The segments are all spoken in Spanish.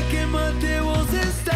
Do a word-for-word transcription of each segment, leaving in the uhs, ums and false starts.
Jaque mate vos estás.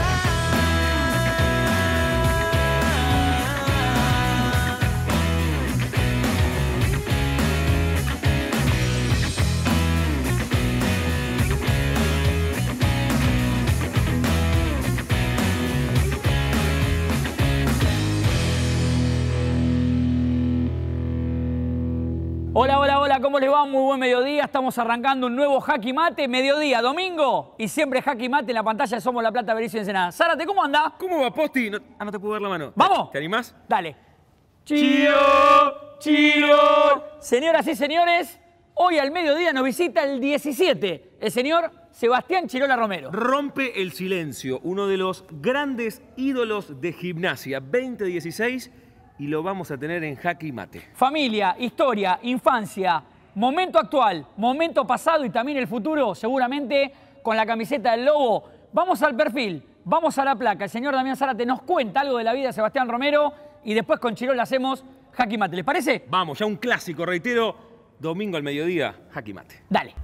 Hola, hola, hola, ¿cómo les va? Muy buen mediodía, estamos arrancando un nuevo Jaque Mate, mediodía, domingo, y siempre Jaque Mate en la pantalla de Somos La Plata, Berizo y Ensenada. Zárate, ¿cómo andás? ¿Cómo va, Posti? No, ah, no te puedo dar la mano. ¿Vamos? ¿Te animás? Dale. Chiro, Chiro. Señoras y señores, hoy al mediodía nos visita el diecisiete, el señor Sebastián Chirola Romero. Rompe el silencio, uno de los grandes ídolos de Gimnasia, veinte dieciséis, y lo vamos a tener en Jaque Mate. Familia, historia, infancia, momento actual, momento pasado y también el futuro, seguramente con la camiseta del Lobo. Vamos al perfil, vamos a la placa. El señor Damián Zárate nos cuenta algo de la vida de Sebastián Romero y después con Chirola hacemos Jaque Mate. ¿Les parece? Vamos, ya un clásico, reitero, domingo al mediodía, Jaque Mate. Dale.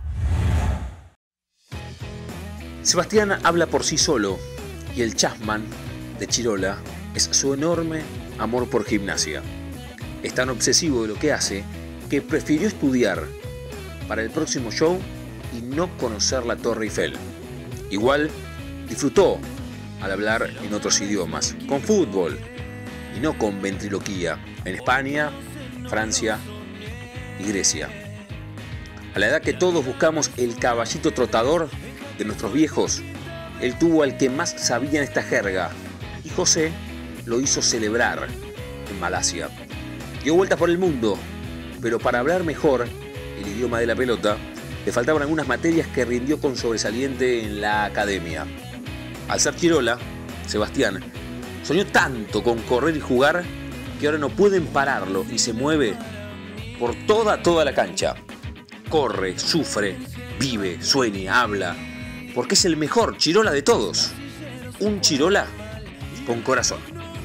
Sebastián habla por sí solo y el Chapman de Chirola es su enorme amor por Gimnasia. Es tan obsesivo de lo que hace que prefirió estudiar para el próximo show y no conocer la Torre Eiffel. Igual disfrutó al hablar en otros idiomas, con fútbol y no con ventriloquía, en España, Francia y Grecia. A la edad que todos buscamos el caballito trotador de nuestros viejos, él tuvo al que más sabía en esta jerga y José lo hizo celebrar en Malasia. Dio vueltas por el mundo, pero para hablar mejor el idioma de la pelota, le faltaban algunas materias que rindió con sobresaliente en la academia. Al ser Chirola, Sebastián soñó tanto con correr y jugar que ahora no pueden pararlo y se mueve por toda, toda la cancha. Corre, sufre, vive, sueña, habla, porque es el mejor Chirola de todos. Un Chirola con corazón.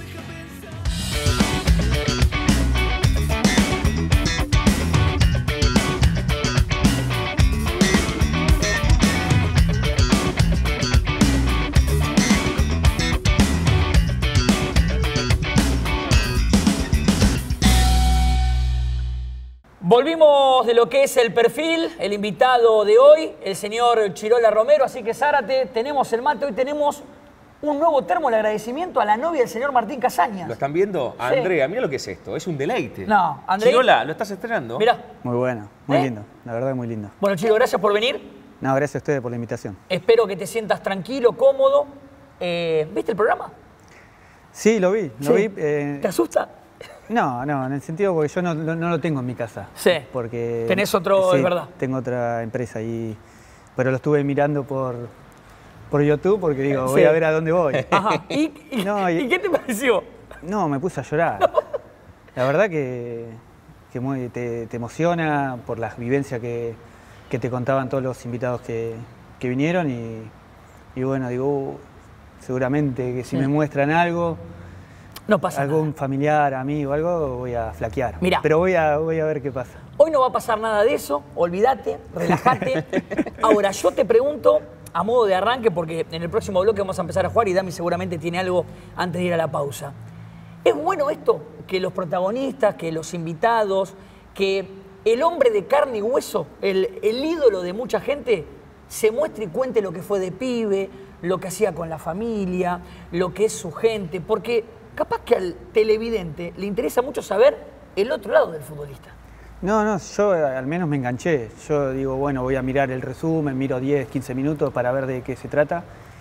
Volvimos de lo que es el perfil, el invitado de hoy, el señor Chirola Romero. Así que, Zárate, tenemos el mate. Hoy tenemos un nuevo termo de agradecimiento a la novia del señor Martín Casañas. ¿Lo están viendo? Sí. Andrea, mira lo que es esto, es un deleite. No, Andrea. Chirola, ¿lo estás estrenando? Mirá. Muy bueno, muy ¿Eh? lindo, la verdad es muy lindo. Bueno, Chiro, gracias por venir. No, gracias a ustedes por la invitación. Espero que te sientas tranquilo, cómodo. Eh, ¿Viste el programa? Sí, lo vi, lo Sí. vi. eh, ¿Te asusta? no, no, en el sentido porque yo no, no, no lo tengo en mi casa. Sí. Porque Tenés otro, sí, es verdad. tengo otra empresa ahí, pero lo estuve mirando por, por YouTube porque digo, Sí. voy a ver a dónde voy. Ajá. ¿Y, y- No, y- ¿y qué te pareció? No, me puse a llorar. La verdad que, que muy, te, te emociona por las vivencias que, que te contaban todos los invitados que, que vinieron y, y bueno, digo, uh, seguramente que si Sí. me muestran algo, No pasa algún nada. familiar, amigo, algo, voy a flaquear. Mirá. Pero voy a, voy a ver qué pasa. Hoy no va a pasar nada de eso, olvídate, relájate. Ahora, yo te pregunto, a modo de arranque, porque en el próximo bloque vamos a empezar a jugar y Dami seguramente tiene algo antes de ir a la pausa. ¿Es bueno esto? Que los protagonistas, que los invitados, que el hombre de carne y hueso, el, el ídolo de mucha gente, se muestre y cuente lo que fue de pibe, lo que hacía con la familia, lo que es su gente, porque capaz que al televidente le interesa mucho saber el otro lado del futbolista. No, no, yo al menos me enganché. Yo digo, bueno, voy a mirar el resumen, miro diez, quince minutos para ver de qué se trata.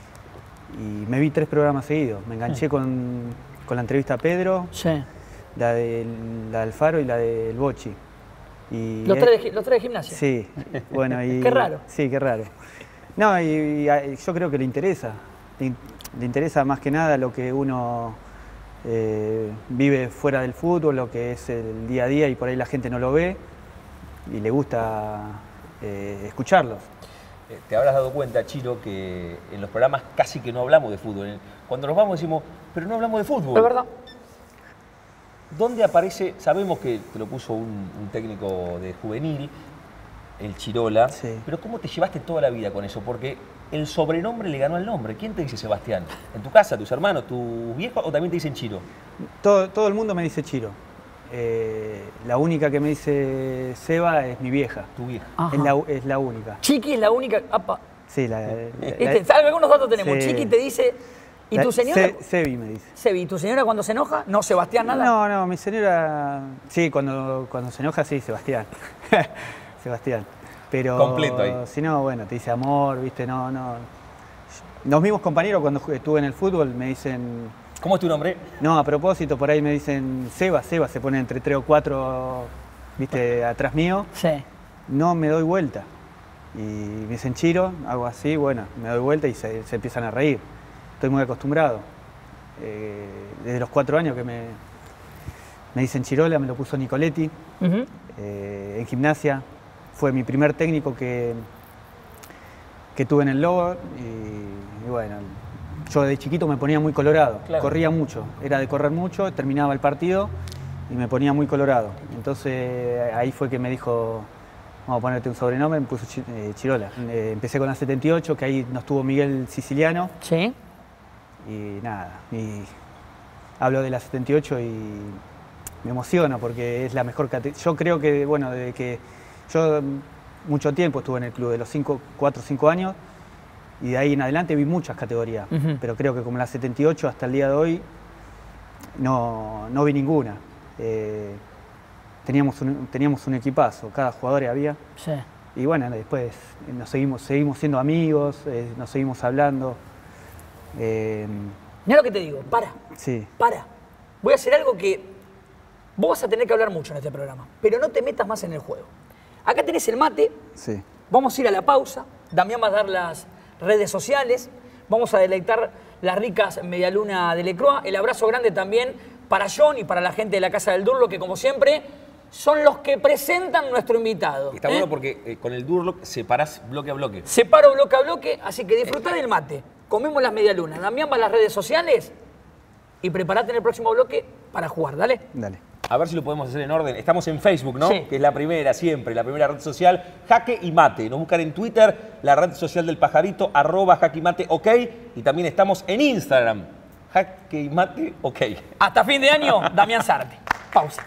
Y me vi tres programas seguidos. Me enganché con, con la entrevista a Pedro, Sí. la, de, la del Faro y la del Bochi. Y Los es- tres, de, gi- los tres de gimnasia. Sí, bueno, y... Qué raro. Sí, qué raro. No, y, y a- yo creo que le interesa. Le, in- le interesa más que nada lo que uno eh, vive fuera del fútbol, lo que es el día a día y por ahí la gente no lo ve y le gusta eh, escucharlos. Eh, Te habrás dado cuenta, Chiro, que en los programas casi que no hablamos de fútbol. Cuando nos vamos decimos, pero no hablamos de fútbol. Es verdad. ¿Dónde aparece? Sabemos que te lo puso un, un técnico de juvenil, el Chirola. Sí. Pero ¿cómo te llevaste toda la vida con eso? Porque el sobrenombre le ganó al nombre. ¿Quién te dice Sebastián? ¿En tu casa, tus hermanos, tu viejo o también te dicen Chiro? Todo, todo el mundo me dice Chiro. Eh, la única que me dice Seba es mi vieja. Tu vieja. Ajá. Es la, es la única. Chiqui es la única... Apa. Sí, la, la- Este, ¿sabes? Algunos datos tenemos. Sí. Chiqui te dice... ¿Y la- tu señora? Se- Sebi me dice. Sebi, ¿y tu señora cuando se enoja? No, Sebastián, nada. No, no, mi señora... Sí, cuando, cuando se enoja, sí, Sebastián. Sebastián. Pero Completo ahí. si no, bueno, te dice amor, viste, no, no. Los mismos compañeros cuando ju- estuve en el fútbol me dicen... ¿Cómo es tu nombre? No, a propósito, por ahí me dicen Seba, Seba, se pone entre tres o cuatro, viste, atrás mío. Sí. No me doy vuelta. Y me dicen Chiro, hago así, bueno, me doy vuelta y se, se empiezan a reír. Estoy muy acostumbrado. Eh, desde los cuatro años que me, me dicen Chirola, me lo puso Nicoletti. Ujú. Eh, en gimnasia fue mi primer técnico que, que tuve en el Lobo. Y, y bueno, yo de chiquito me ponía muy colorado, Claro. corría mucho, era de correr mucho, terminaba el partido y me ponía muy colorado. Entonces ahí fue que me dijo, vamos a ponerte un sobrenombre, me puso Chi- eh, Chirola. Eh, empecé con la setenta y ocho, que ahí nos tuvo Miguel Siciliano, Sí. y nada, y hablo de la setenta y ocho y me emociono porque es la mejor categoría. Yo creo que, bueno, desde que yo mm, mucho tiempo estuve en el club, de los cuatro o cinco años, y de ahí en adelante vi muchas categorías, Ujú. pero creo que como la setenta y ocho hasta el día de hoy no, no vi ninguna. Eh, teníamos, un, teníamos un equipazo, cada jugador había, Sí. y bueno, después nos seguimos, seguimos siendo amigos, eh, nos seguimos hablando. Eh, Mira lo que te digo, para, sí, para. Voy a hacer algo que vos vas a tener que hablar mucho en este programa, pero no te metas más en el juego. Acá tenés el mate, sí. vamos a ir a la pausa, Damián va a dar las redes sociales, vamos a deleitar las ricas medialuna de Lecroix, el abrazo grande también para John y para la gente de la Casa del Durlo, que como siempre son los que presentan nuestro invitado. Está ¿eh? bueno porque eh, con el Durlock separás bloque a bloque. Separo bloque a bloque, así que disfrutá del mate. Comemos las medialunas. Damián va a las redes sociales y prepárate en el próximo bloque para jugar, dale. Dale. A ver si lo podemos hacer en orden. Estamos en Facebook, ¿no? Sí. Que es la primera, siempre, la primera red social. Jaque y Mate. Nos buscan en Twitter, la red social del pajarito, arroba Jaque y Mate, ok. Y también estamos en Instagram, Jaque y Mate, ok. Hasta fin de año, Damián Zárate. Pausa.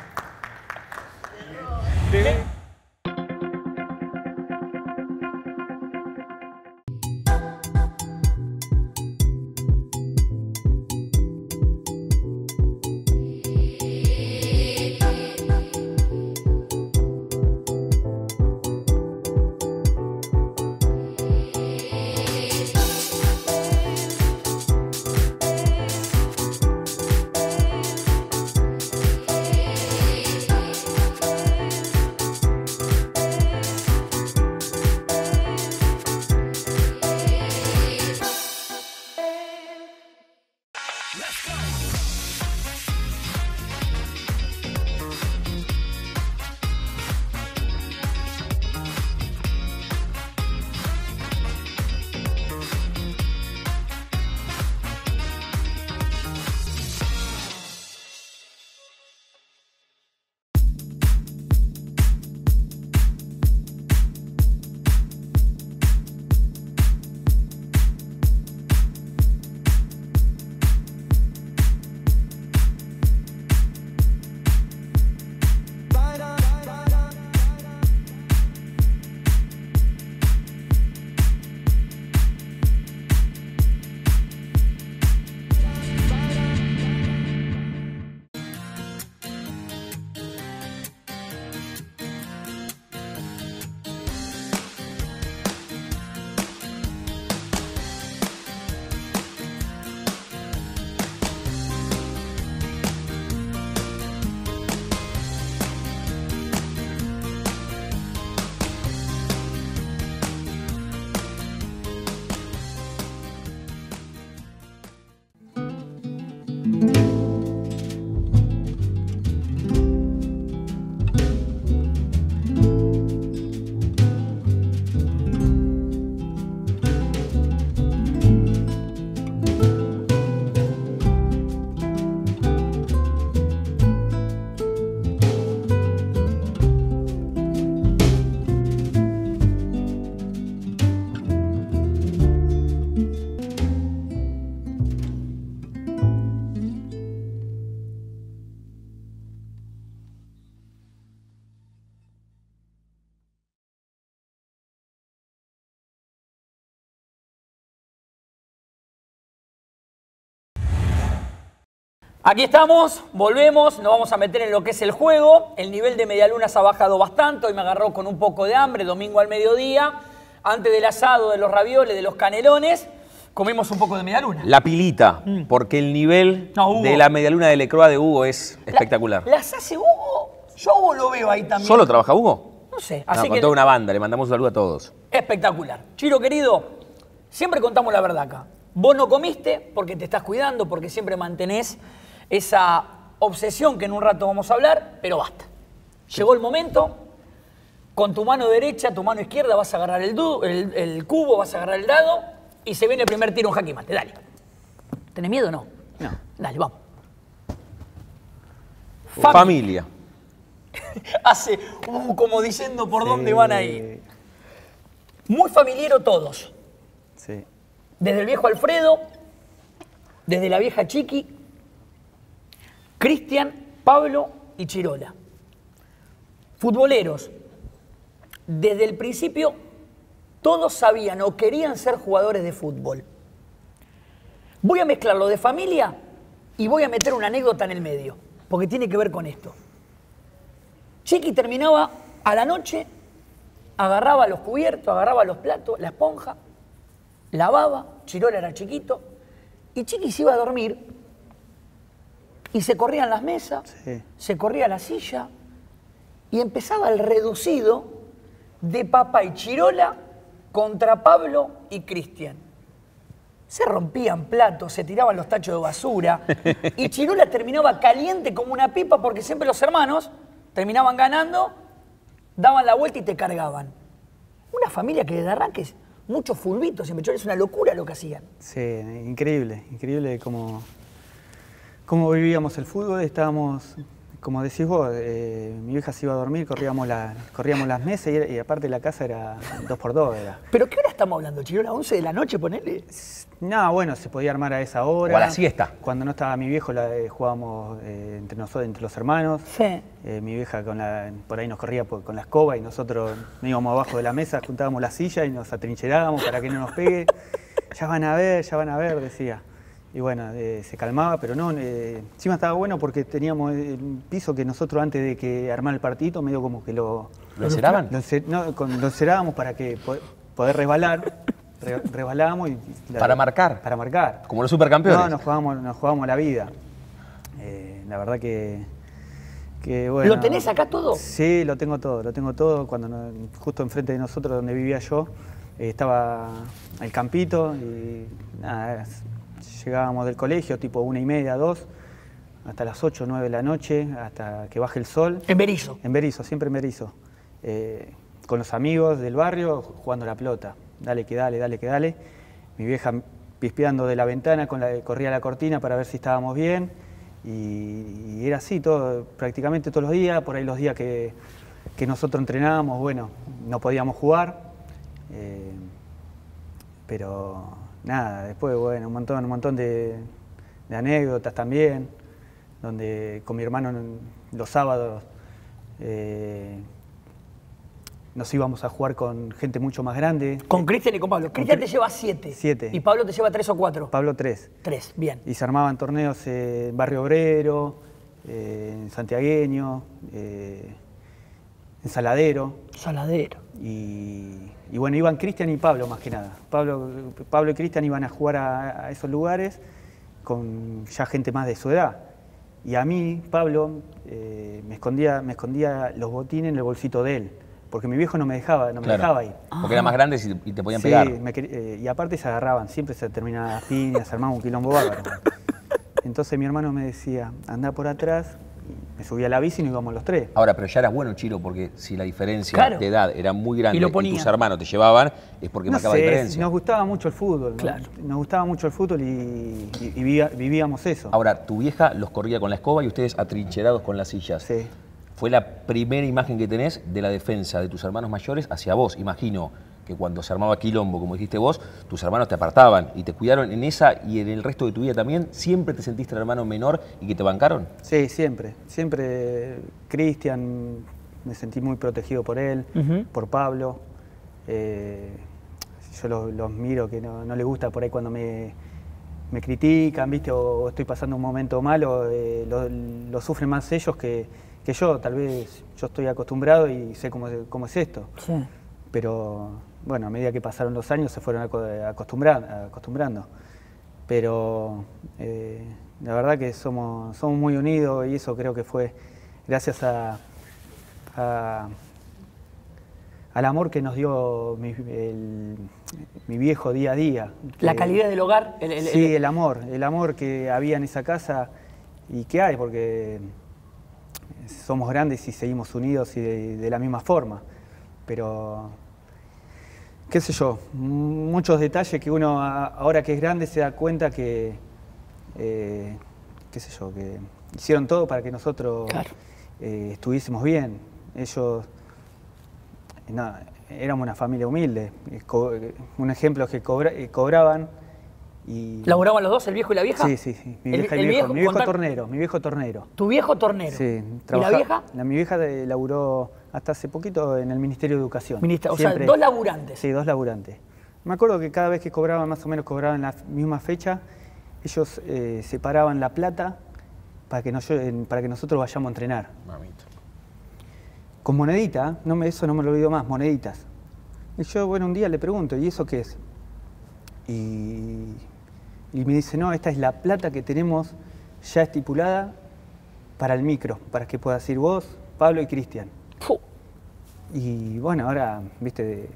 Aquí estamos, volvemos, nos vamos a meter en lo que es el juego. El nivel de medialunas ha bajado bastante, hoy me agarró con un poco de hambre, domingo al mediodía. Antes del asado, de los ravioles, de los canelones, comimos un poco de medialuna. La pilita, mm. porque el nivel no, de la medialuna de Lecroix de Hugo es la, espectacular. ¿Las hace Hugo? Yo a Hugo lo veo ahí también. ¿Solo trabaja Hugo? No sé. Así no, con que toda una banda, le mandamos un saludo a todos. Espectacular. Chiro, querido, siempre contamos la verdad acá. Vos no comiste porque te estás cuidando, porque siempre mantenés esa obsesión que en un rato vamos a hablar, pero basta. Llegó el momento, con tu mano derecha, tu mano izquierda vas a agarrar el, du el, el cubo, vas a agarrar el dado y se viene el primer tiro en jaque mate. Dale. ¿Tenés miedo o no? No. Dale, vamos. Familia. Familia. Hace uh, como diciendo por sí. dónde van a ir. Muy familiero todos. Sí. Desde el viejo Alfredo, desde la vieja Chiqui, Cristian, Pablo y Chirola. Futboleros. Desde el principio, todos sabían o querían ser jugadores de fútbol. Voy a mezclar lo de familia y voy a meter una anécdota en el medio, porque tiene que ver con esto. Chiqui terminaba a la noche, agarraba los cubiertos, agarraba los platos, la esponja, lavaba, Chirola era chiquito, y Chiqui se iba a dormir. Y se corrían las mesas, sí. se corría la silla y empezaba el reducido de Papá y Chirola contra Pablo y Cristian. Se rompían platos, se tiraban los tachos de basura y Chirola terminaba caliente como una pipa porque siempre los hermanos terminaban ganando, daban la vuelta y te cargaban. Una familia que desde arranques, muchos fulbitos, siempre es una locura lo que hacían. Sí, increíble, increíble como... Cómo vivíamos el fútbol, estábamos, como decís vos, eh, mi vieja se iba a dormir, corríamos, la, corríamos las mesas y, y aparte la casa era dos por dos. Era. ¿Pero qué hora estamos hablando, Chirola? ¿once de la noche, ponele? No, bueno, se podía armar a esa hora. O a la siesta. Cuando no estaba mi viejo la, eh, jugábamos eh, entre nosotros, entre los hermanos. Sí. Eh, mi vieja con la, por ahí nos corría por, con la escoba y nosotros nos íbamos abajo de la mesa, juntábamos la silla y nos atrincherábamos para que no nos pegue. Ya van a ver, ya van a ver, decía. Y bueno, eh, se calmaba, pero no, eh, encima estaba bueno porque teníamos el piso que nosotros antes de que armar el partido, medio como que lo... ¿Lo enceraban? Lo, no, con, lo encerábamos para que poder resbalar, re, resbalábamos y... La, ¿Para marcar? Para marcar. ¿Como los supercampeones? No, nos jugábamos, nos jugábamos la vida. Eh, la verdad que, que, bueno... ¿Lo tenés acá todo? Sí, lo tengo todo, lo tengo todo. Cuando no, justo enfrente de nosotros, donde vivía yo, eh, estaba el campito y nada... Llegábamos del colegio tipo una y media, dos, hasta las ocho, nueve de la noche, hasta que baje el sol. ¿En Berizo? En Berizo, siempre en Berizo. Eh, con los amigos del barrio, jugando a la pelota. Dale que dale, dale que dale. Mi vieja pispeando de la ventana, con la, corría la cortina para ver si estábamos bien. Y, y era así, todo, prácticamente todos los días. Por ahí los días que, que nosotros entrenábamos, bueno, no podíamos jugar. Eh, pero... Nada, después, bueno, un montón, un montón de, de anécdotas también, donde con mi hermano los sábados eh, nos íbamos a jugar con gente mucho más grande. Con Cristian y con Pablo. Cristian te lleva siete. Siete. ¿Y Pablo te lleva tres o cuatro? Pablo tres. Tres, bien. Y se armaban torneos en Barrio Obrero, eh, en Santiagueño, eh, en Saladero. Saladero. Y... Y bueno, iban Cristian y Pablo más que nada. Pablo, Pablo y Cristian iban a jugar a, a esos lugares con ya gente más de su edad. Y a mí, Pablo, eh, me, escondía, me escondía los botines en el bolsito de él. Porque mi viejo no me dejaba, no me claro, dejaba ir. Porque eran más grandes y, y te podían sí, pegar. Me, eh, y aparte se agarraban, siempre se terminaban las piñas, se armaba un quilombo bárbaro. Entonces mi hermano me decía, anda por atrás. Me subía a la bici y nos íbamos los tres. Ahora, pero ya eras bueno, Chiro, porque si la diferencia claro. de edad era muy grande y, lo y tus hermanos te llevaban, es porque no marcaba sé, diferencia. Nos gustaba mucho el fútbol. Claro. Nos, nos gustaba mucho el fútbol y, y, y vivía, vivíamos eso. Ahora, tu vieja los corría con la escoba y ustedes atrincherados con las sillas. Sí. Fue la primera imagen que tenés de la defensa de tus hermanos mayores hacia vos. Imagino que cuando se armaba quilombo, como dijiste vos, tus hermanos te apartaban y te cuidaron en esa y en el resto de tu vida también. ¿Siempre te sentiste el hermano menor y que te bancaron? Sí, siempre. Siempre Cristian, me sentí muy protegido por él, uh-huh. por Pablo. Eh, yo los, los miro que no, no les gusta por ahí cuando me, me critican, ¿viste? O, o estoy pasando un momento malo, eh, lo, lo sufren más ellos que, que yo. Tal vez yo estoy acostumbrado y sé cómo, cómo es esto. Sí. Pero bueno, a medida que pasaron los años se fueron acostumbrando. acostumbrando. Pero eh, la verdad que somos, somos muy unidos y eso creo que fue gracias a, a, al amor que nos dio mi, el, mi viejo día a día. La Que, calidad del hogar. El, el, sí, el... el amor, el amor que había en esa casa y que hay, porque somos grandes y seguimos unidos y de, de la misma forma. Pero, qué sé yo, muchos detalles que uno ahora que es grande se da cuenta que, eh, qué sé yo, que hicieron todo para que nosotros Claro. eh, estuviésemos bien. Ellos, no, éramos una familia humilde. Un ejemplo es que cobra, cobraban y... ¿Laboraban los dos, el viejo y la vieja? Sí, sí, sí. Mi, El- vieja y el mi viejo, viejo, mi viejo contar- tornero, mi viejo tornero. Tu viejo tornero. Sí, ¿Y la trabaja- vieja? La, mi vieja de- laburó hasta hace poquito en el Ministerio de Educación. Ministra, o Siempre- sea, dos laburantes. Sí, dos laburantes. Me acuerdo que cada vez que cobraban, más o menos cobraban la misma fecha, ellos eh, separaban la plata para que, nos, para que nosotros vayamos a entrenar. Mamita. Con monedita, no me, eso no me lo olvido más, moneditas. Y yo, bueno, un día le pregunto, ¿y eso qué es? Y, y me dice, no, esta es la plata que tenemos ya estipulada para el micro, para que puedas ir vos, Pablo y Cristian. Fu. Y bueno, ahora, viste, de,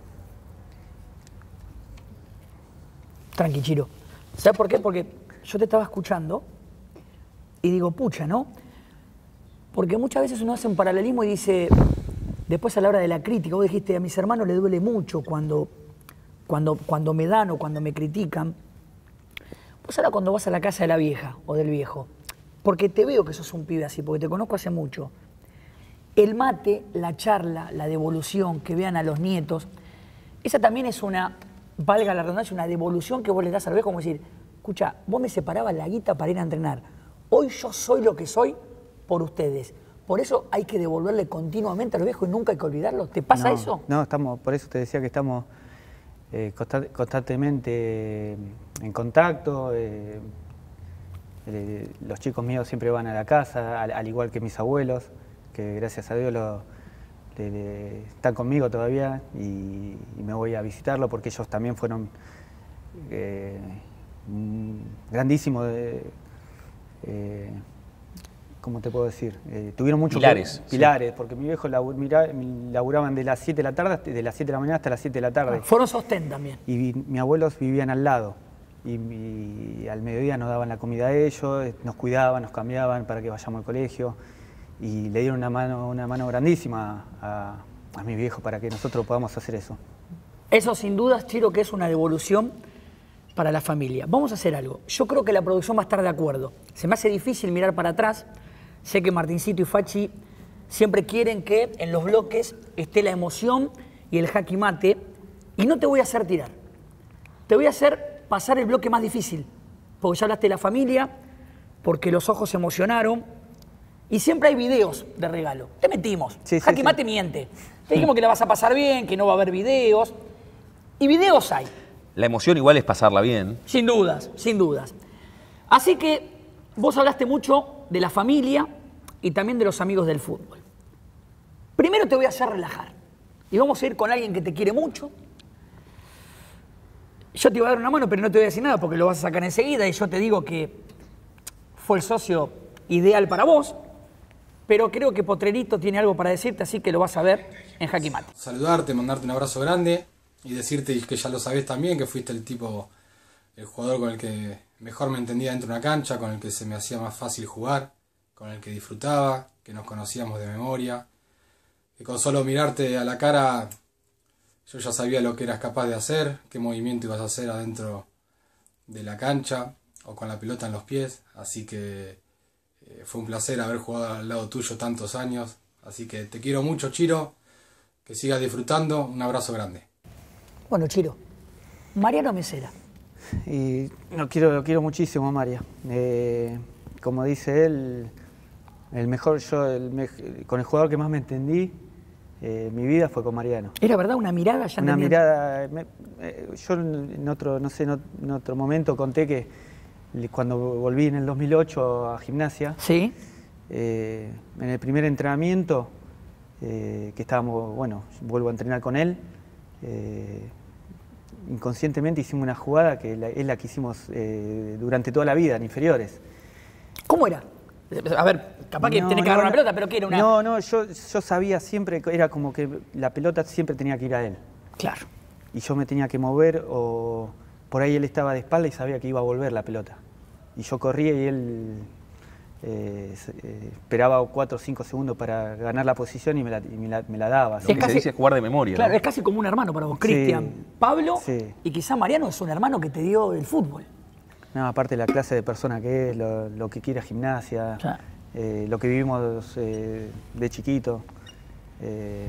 Tranqui, Chiro. ¿Sabes por qué? Porque yo te estaba escuchando y digo, pucha, ¿no? Porque muchas veces uno hace un paralelismo y dice, después a la hora de la crítica, vos dijiste, a mis hermanos les duele mucho cuando, cuando, cuando me dan o cuando me critican. Vos ahora cuando vas a la casa de la vieja o del viejo, porque te veo que sos un pibe así, porque te conozco hace mucho, el mate, la charla, la devolución, que vean a los nietos, esa también es una, valga la redundancia, una devolución que vos le das al viejo, como decir, escucha, vos me separabas la guita para ir a entrenar, hoy yo soy lo que soy por ustedes, por eso hay que devolverle continuamente a los viejos y nunca hay que olvidarlos. ¿Te pasa no, eso? No, estamos, por eso te decía que estamos eh, consta- constantemente en contacto. Eh, eh, los chicos míos siempre van a la casa, al, al igual que mis abuelos, que gracias a Dios lo, le- le- están conmigo todavía y, y me voy a visitarlo porque ellos también fueron eh, mm, grandísimos. De, eh, ¿Cómo te puedo decir? Eh, tuvieron muchos Pilares, pilares, sí. Porque mi viejo labu- mira- laburaban de las siete de la tarde, de las siete de la mañana hasta las siete de la tarde. Fueron sostén también. Y vi- mis abuelos vivían al lado. Y, y al mediodía nos daban la comida a ellos, eh, nos cuidaban, nos cambiaban para que vayamos al colegio. Y le dieron una mano, una mano grandísima a, a mi viejo para que nosotros podamos hacer eso. Eso sin dudas, Chiro, que es una devolución para la familia. Vamos a hacer algo. Yo creo que la producción va a estar de acuerdo. Se me hace difícil mirar para atrás. Sé que Martincito y Fachi siempre quieren que en los bloques esté la emoción y el jaque mate. Y no te voy a hacer tirar. Te voy a hacer pasar el bloque más difícil. Porque ya hablaste de la familia, porque los ojos se emocionaron. Y siempre hay videos de regalo. Te metimos. Sí, sí, Jaque sí. mate miente. Te dijimos que la vas a pasar bien, que no va a haber videos. Y videos hay. La emoción igual es pasarla bien. Sin dudas, sin dudas. Así que vos hablaste mucho de la familia y también de los amigos del fútbol. Primero te voy a hacer relajar. Y vamos a ir con alguien que te quiere mucho. Yo te iba a dar una mano, pero no te voy a decir nada porque lo vas a sacar enseguida y yo te digo que fue el socio ideal para vos. Pero creo que Potrerito tiene algo para decirte, así que lo vas a ver en Jaque Mate. Saludarte, mandarte un abrazo grande y decirte que ya lo sabés también, que fuiste el tipo, el jugador con el que mejor me entendía dentro de una cancha, con el que se me hacía más fácil jugar, con el que disfrutaba, que nos conocíamos de memoria, que con solo mirarte a la cara yo ya sabía lo que eras capaz de hacer, qué movimiento ibas a hacer adentro de la cancha o con la pelota en los pies, así que eh, fue un placer haber jugado al lado tuyo tantos años, así que te quiero mucho, Chiro, que sigas disfrutando, un abrazo grande. Bueno, Chiro, Mariano Mesera. Y lo quiero, lo quiero muchísimo a María. Eh, como dice él, el mejor, yo el mej- con el jugador que más me entendí eh, en mi vida fue con Mariano. ¿Era verdad una mirada? Ya Una entendía. mirada, me- eh, yo en otro, no sé, en ot- en otro momento conté que cuando volví en el dos mil ocho a Gimnasia, Sí. eh, en el primer entrenamiento, eh, que estábamos, bueno, vuelvo a entrenar con él, eh, inconscientemente hicimos una jugada que la, es la que hicimos eh, durante toda la vida en inferiores. ¿Cómo era? A ver, capaz que No, tenés que no, agarrar una no. pelota, pero ¿qué era una...? No, no, yo, yo sabía siempre, que era como que la pelota siempre tenía que ir a él. Claro. Y yo me tenía que mover o por ahí él estaba de espalda y sabía que iba a volver la pelota. Y yo corría y él eh, se- eh, esperaba cuatro o cinco segundos para ganar la posición y me la, y me la- me la daba. Lo Es que casi- se dice es jugar de memoria. Claro, ¿no? es casi como un hermano para vos. Sí. Cristian, Pablo Sí. y quizá Mariano es un hermano que te dio el fútbol. No, aparte de la clase de persona que es, lo, lo que quiere Gimnasia, Claro. eh, lo que vivimos eh, de chiquito. eh,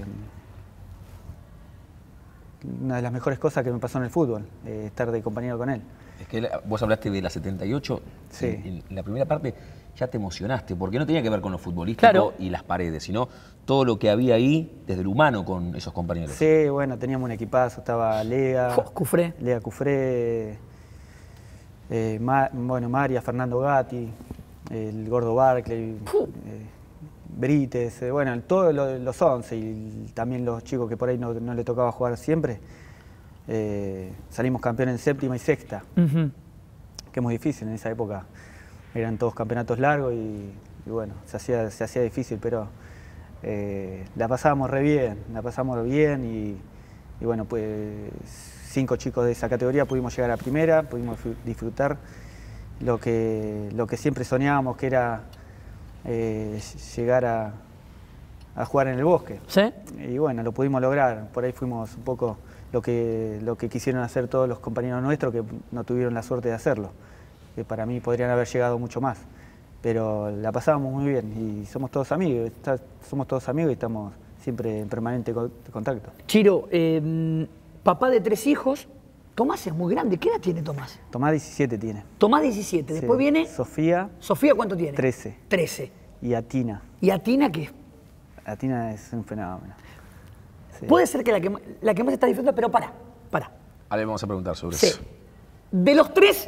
una de las mejores cosas que me pasó en el fútbol, eh, estar de compañero con él. Es que la- vos hablaste de la setenta y ocho, Sí. en, en la primera parte ya te emocionaste, porque no tenía que ver con lo futbolístico Claro. y las paredes, sino todo lo que había ahí desde el humano con esos compañeros. Sí, bueno, teníamos un equipazo, estaba Lea, Fo, Cufré. Lea Cufré, eh, Ma- bueno, María, Fernando Gatti, el Gordo Barclay, Fu. eh, Brites, eh, bueno, todos lo- los once y también los chicos que por ahí no, no le tocaba jugar siempre. eh, salimos campeones en séptima y sexta, Ujú. que es muy difícil en esa época. Eran todos campeonatos largos y, y bueno, se hacía, se hacía difícil, pero eh, la pasábamos re bien, la pasamos bien y, y bueno, pues cinco chicos de esa categoría pudimos llegar a primera, pudimos fu- disfrutar lo que, lo que siempre soñábamos, que era eh, llegar a, a jugar en el Bosque. ¿Sí? Y bueno, lo pudimos lograr. Por ahí fuimos un poco lo que, lo que quisieron hacer todos los compañeros nuestros que no tuvieron la suerte de hacerlo. Que para mí podrían haber llegado mucho más. Pero la pasábamos muy bien y somos todos amigos. está- somos todos amigos y estamos siempre en permanente co- contacto. Chiro, eh, papá de tres hijos. Tomás es muy grande. ¿Qué edad tiene Tomás? Tomás diecisiete tiene. Tomás diecisiete. Después Sí. viene... Sofía Sofía, ¿cuánto tiene? trece. trece. Y Atina. ¿Y Atina qué? Atina es un fenómeno. Sí. Puede ser que la que, ma- la que más está disfrutando, pero para, para. Ahora le vamos a preguntar sobre Sí. eso. De los tres,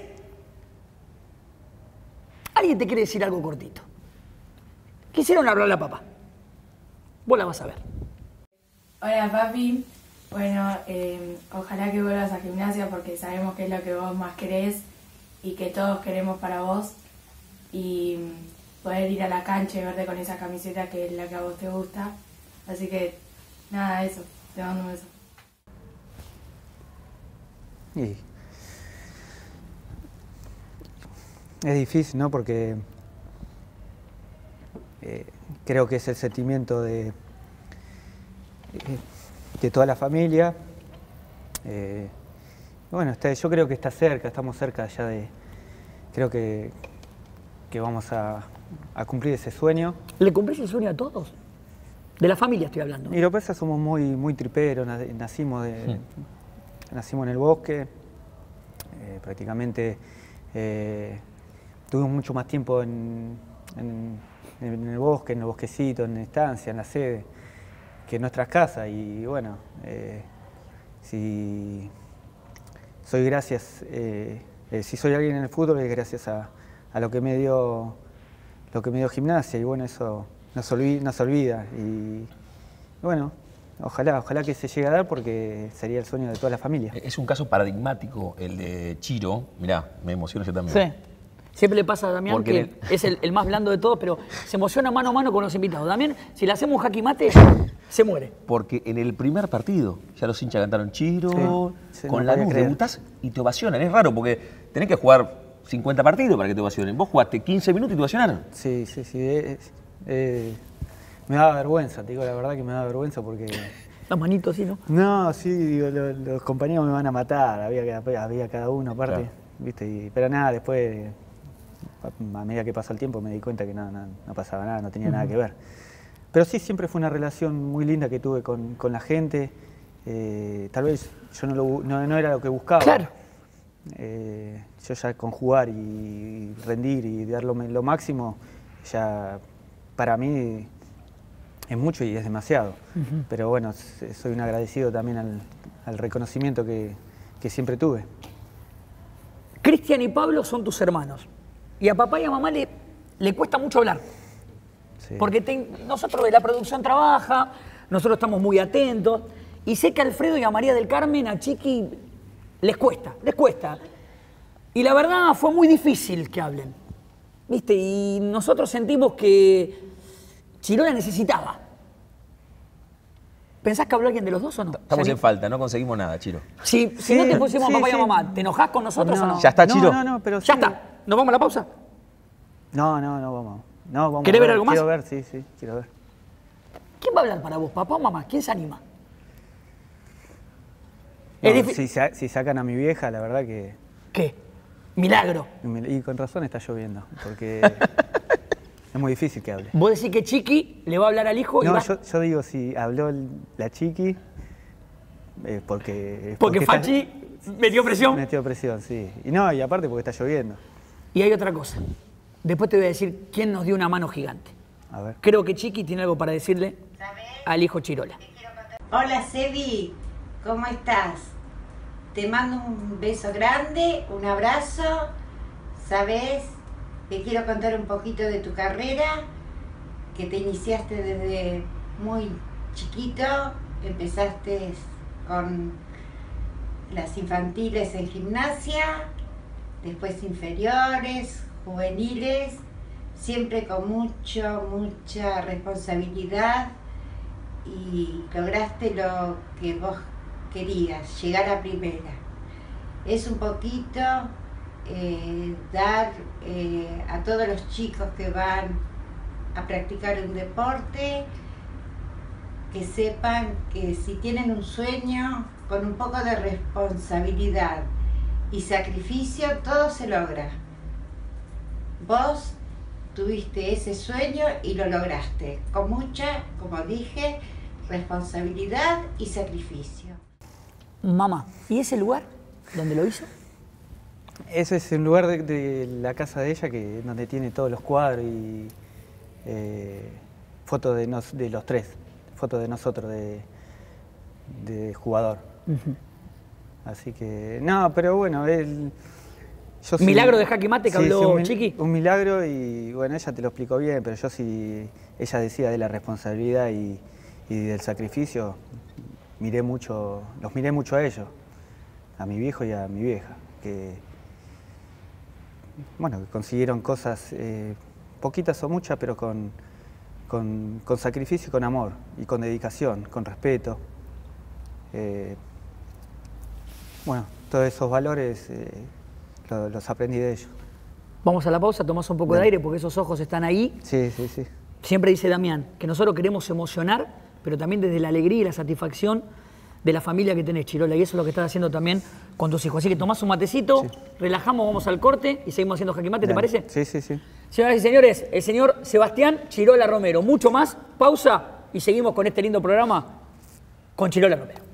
alguien te quiere decir algo cortito. Quisieron hablarle a papá. Vos la vas a ver. Hola papi, bueno, eh, ojalá que vuelvas a Gimnasia porque sabemos que es lo que vos más querés y que todos queremos para vos y mm, poder ir a la cancha y verte con esa camiseta que es la que a vos te gusta. Así que nada, eso, te mando un beso. Y es difícil, ¿no? Porque eh, creo que es el sentimiento de, eh, de toda la familia. Eh, bueno, está- yo creo que está cerca, estamos cerca ya de... Creo que, que vamos a, a cumplir ese sueño. ¿Le cumplís el sueño a todos? De la familia estoy hablando. Y lo que pasa es que somos muy, muy triperos, na- nacimos, de, nacimos en el bosque, eh, prácticamente eh, tuvimos mucho más tiempo en, en- en el bosque, en el bosquecito, en la estancia, en la sede, que en nuestras casas. Y bueno, eh, si soy gracias, eh, eh, si soy alguien en el fútbol es gracias a, a lo que me dio, lo que me dio Gimnasia, y bueno, eso no se olvida, no se olvida. Y, y bueno, ojalá, ojalá que se llegue a dar porque sería el sueño de toda la familia. Es un caso paradigmático el de Chiro. Mirá, me emociono yo también. Sí. Siempre le pasa a Damián Porque que en es el, el más blando de todos, pero se emociona mano a mano con los invitados. Damián, si le hacemos un jaque mate, se muere. Porque en el primer partido ya los hinchas cantaron Chiro, Sí, sí, con no la podía luz creer. debutás y te ovacionan. Es raro porque tenés que jugar cincuenta partidos para que te ovacionen. Vos jugaste quince minutos y te ovacionaron. Sí, sí, sí. es- eh, me daba vergüenza, te digo la verdad que me daba vergüenza porque... La manito así, ¿no? No, sí, digo, lo- los compañeros me van a matar, había, había cada uno aparte, Claro. ¿viste? Y- pero nada, después, a, a medida que pasó el tiempo me di cuenta que no, no, no pasaba nada, no tenía nada que ver. Pero sí, siempre fue una relación muy linda que tuve con, con la gente, eh, tal vez yo no, lo bu- no, no era lo que buscaba. Claro. Eh, yo ya con jugar y rendir y dar lo, lo máximo, ya para mí es mucho y es demasiado. Pero bueno, s- soy un agradecido también al, al reconocimiento que, que siempre tuve. Cristian y Pablo son tus hermanos. Y a papá y a mamá le, le cuesta mucho hablar. Sí. Porque te- nosotros de la producción trabaja, nosotros estamos muy atentos. Y sé que a Alfredo y a María del Carmen, a Chiqui, les cuesta, les cuesta. Y la verdad fue muy difícil que hablen. ¿Viste? Y nosotros sentimos que Chirola necesitaba. ¿Pensás que habló alguien de los dos o no? Estamos ¿Se en falta, no conseguimos nada, Chiro. Si, si Sí, no te pusimos sí, a papá y a sí. mamá, ¿te enojás con nosotros o no? Ya está, no, Chiro. No, no, pero Ya sí. está. ¿Nos vamos a la pausa? No, no, no, vamos. No, vamos ¿Querés a ver algo más? Quiero ver, sí, sí, quiero ver. ¿Quién va a hablar para vos, papá o mamá? ¿Quién se anima? No, Es difí- si, sa- si sacan a mi vieja, la verdad que... ¿Qué? Milagro. Y con razón está lloviendo, porque es muy difícil que hable. Vos decís que Chiqui le va a hablar al hijo y No, va... yo, yo digo, si habló el- la chiqui, eh, porque... Porque está- Fachi metió presión. Metió presión, sí. Y no, y aparte porque está lloviendo. Y hay otra cosa. Después te voy a decir quién nos dio una mano gigante. A ver. Creo que Chiqui tiene algo para decirle al hijo Chirola. Hola Sebi, ¿cómo estás? Te mando un beso grande, un abrazo. Sabes, te quiero contar un poquito de tu carrera, que te iniciaste desde muy chiquito, empezaste con las infantiles en gimnasia, después inferiores, juveniles, siempre con mucho, mucha responsabilidad y lograste lo que vos querías, llegar a primera. Es un poquito eh, dar eh, a todos los chicos que van a practicar un deporte, que sepan que si tienen un sueño, con un poco de responsabilidad y sacrificio, todo se logra. Vos tuviste ese sueño y lo lograste, con mucha, como dije, responsabilidad y sacrificio. Mamá, ¿y ese lugar donde lo hizo? Ese es un lugar de, de la casa de ella que donde tiene todos los cuadros y eh, fotos de, nos- de los tres, fotos de nosotros, de, de jugador. Así que, no, pero bueno, él... yo sí- Milagro de jaque mate que habló un, mil- Chiqui. un milagro y bueno, ella te lo explicó bien, pero yo sí, ella decía de la responsabilidad y, y del sacrificio, miré mucho, los miré mucho a ellos, a mi viejo y a mi vieja, que bueno, que consiguieron cosas, eh, poquitas o muchas, pero con, con, con sacrificio y con amor, y con dedicación, con respeto. Eh, bueno, todos esos valores eh, lo- los aprendí de ellos. Vamos a la pausa, tomás un poco de aire porque esos ojos están ahí. Sí, sí, sí. Siempre dice Damián que nosotros queremos emocionar, pero también desde la alegría y la satisfacción de la familia que tenés, Chirola. Y eso es lo que estás haciendo también con tus hijos. Así que tomás un matecito, Sí. relajamos, vamos al corte y seguimos haciendo jaque mate, ¿te Dale. parece? Sí, sí, sí. Señoras y señores, el señor Sebastián Chirola Romero. Mucho más, pausa y seguimos con este lindo programa con Chirola Romero.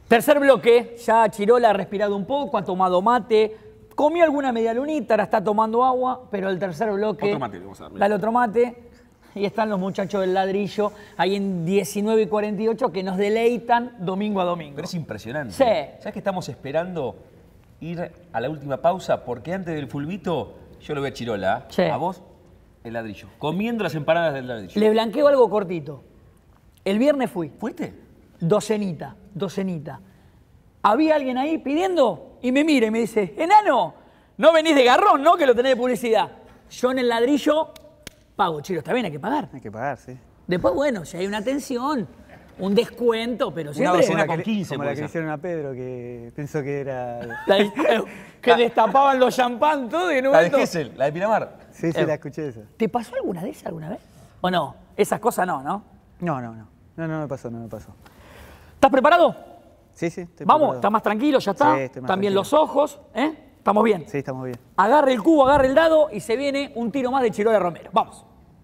Tercer bloque, ya Chirola ha respirado un poco, ha tomado mate, comió alguna media lunita, ahora está tomando agua, pero el tercer bloque... Otro mate, vamos a darle. Dale otro mate. Y están los muchachos del ladrillo, ahí en diecinueve y cuarenta y ocho, que nos deleitan domingo a domingo. Pero es impresionante. Sí. ¿Sabes que estamos esperando ir a la última pausa? Porque antes del fulbito, yo lo veo a Chirola, Sí. a vos, el ladrillo, comiendo las empanadas del ladrillo. Le blanqueo algo cortito. El viernes fui. ¿Fuiste? Docenita, docenita. Había alguien ahí pidiendo y me mira y me dice, enano, no venís de garrón, ¿no? Que lo tenés de publicidad. Yo en el ladrillo pago, Chiro, está bien, hay que pagar. Hay que pagar, sí. Después, bueno, si hay una atención, un descuento, pero Una siempre... docena Como la con que- quince, Como la puede que ser. le hicieron a Pedro, que pensó que era... La- que destapaban los champán todo y en un La de momento- Gessel, la de Pinamar. Sí, sí, Eh. la escuché esa. ¿Te pasó alguna de esas alguna vez? ¿O no? Esas cosas no, ¿no? No, no, no. No, no me pasó, no me pasó. ¿Estás preparado? Sí, sí. Estoy Vamos, preparado. ¿estás más tranquilo? ¿Ya está? Sí, estoy más También tranquilo. los ojos, ¿eh? ¿Estamos bien? Sí, estamos bien. Agarre el cubo, agarre el dado y se viene un tiro más de Chirola Romero. Vamos.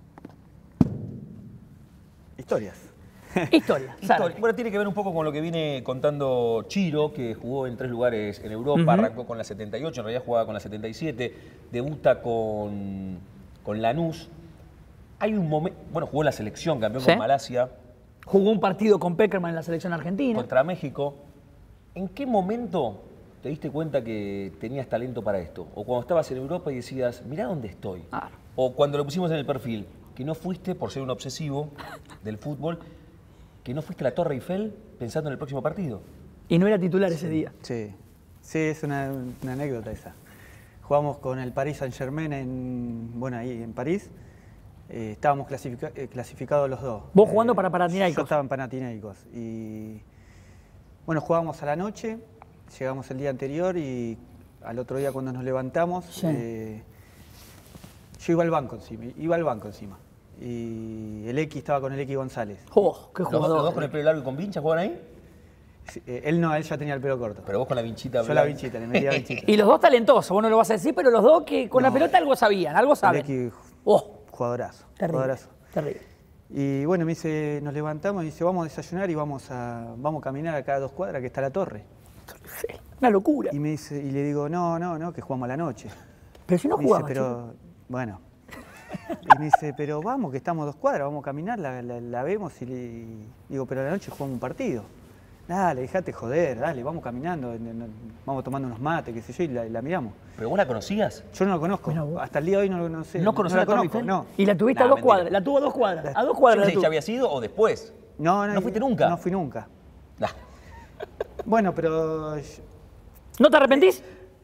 Historias. Historia. Historia. Sara. Bueno, tiene que ver un poco con lo que viene contando Chiro, que jugó en tres lugares en Europa, arrancó con la setenta y ocho, en realidad jugaba con la setenta y siete, debuta con, con Lanús. Hay un momento, bueno, jugó en la selección, campeón Sí. con Malasia, Jugó un partido con Peckerman en la selección argentina. contra México. ¿En qué momento te diste cuenta que tenías talento para esto? O cuando estabas en Europa y decías, mirá dónde estoy. Claro. O cuando lo pusimos en el perfil, que no fuiste por ser un obsesivo del fútbol, que no fuiste a la Torre Eiffel pensando en el próximo partido. Y no era titular ese día. Sí. Sí, es una, una anécdota esa. Jugamos con el Paris Saint-Germain en, bueno, ahí en París. Eh, estábamos clasifica- eh, clasificados los dos. Vos jugando Eh, para Panathinaikos. Yo estaba en Panathinaikos. Y bueno, jugábamos a la noche, llegamos el día anterior y al otro día cuando nos levantamos, Sí. eh, yo iba al banco encima, iba al banco encima. Y el X estaba con el X González. ¡Oh, qué ¿Los, los jugador! dos con el pelo largo y con vincha juegan ahí? Sí, eh, él no, él ya tenía el pelo corto. Pero vos con la vinchita Yo la blanca. vinchita, le metía vinchita. Y los dos talentosos, vos no lo vas a decir, pero los dos que con la pelota algo sabían, algo El saben. X, ¡Oh! jugadorazo. Terrible, jugadorazo. terrible. Y bueno, me dice, nos levantamos y dice, vamos a desayunar y vamos a, vamos a caminar acá a dos cuadras que está la torre. Una locura. Y me dice, y le digo, no, no, no, que jugamos a la noche. Pero si no Me dice, jugaba, pero, bueno. Y me dice, pero vamos, que estamos a dos cuadras, vamos a caminar, la, la- la vemos y le digo, pero a la noche jugamos un partido. Dale, dejate joder, dale, vamos caminando, n- n- vamos tomando unos mates, qué sé yo, y la, la miramos. ¿Pero vos la conocías? Yo no lo conozco, Mirá vos. hasta el día de hoy no, no sé. ¿No conocés la la Torre conozco, Eiffel? no. Y la tuviste Nah, a dos mentira. cuadras, la tuvo a dos cuadras, a dos Yo cuadras no la sé si tuvo. ya había sido o después. No, no, ¿No fuiste nunca? No fui nunca. Nah. Bueno, pero, yo- ¿No te arrepentís?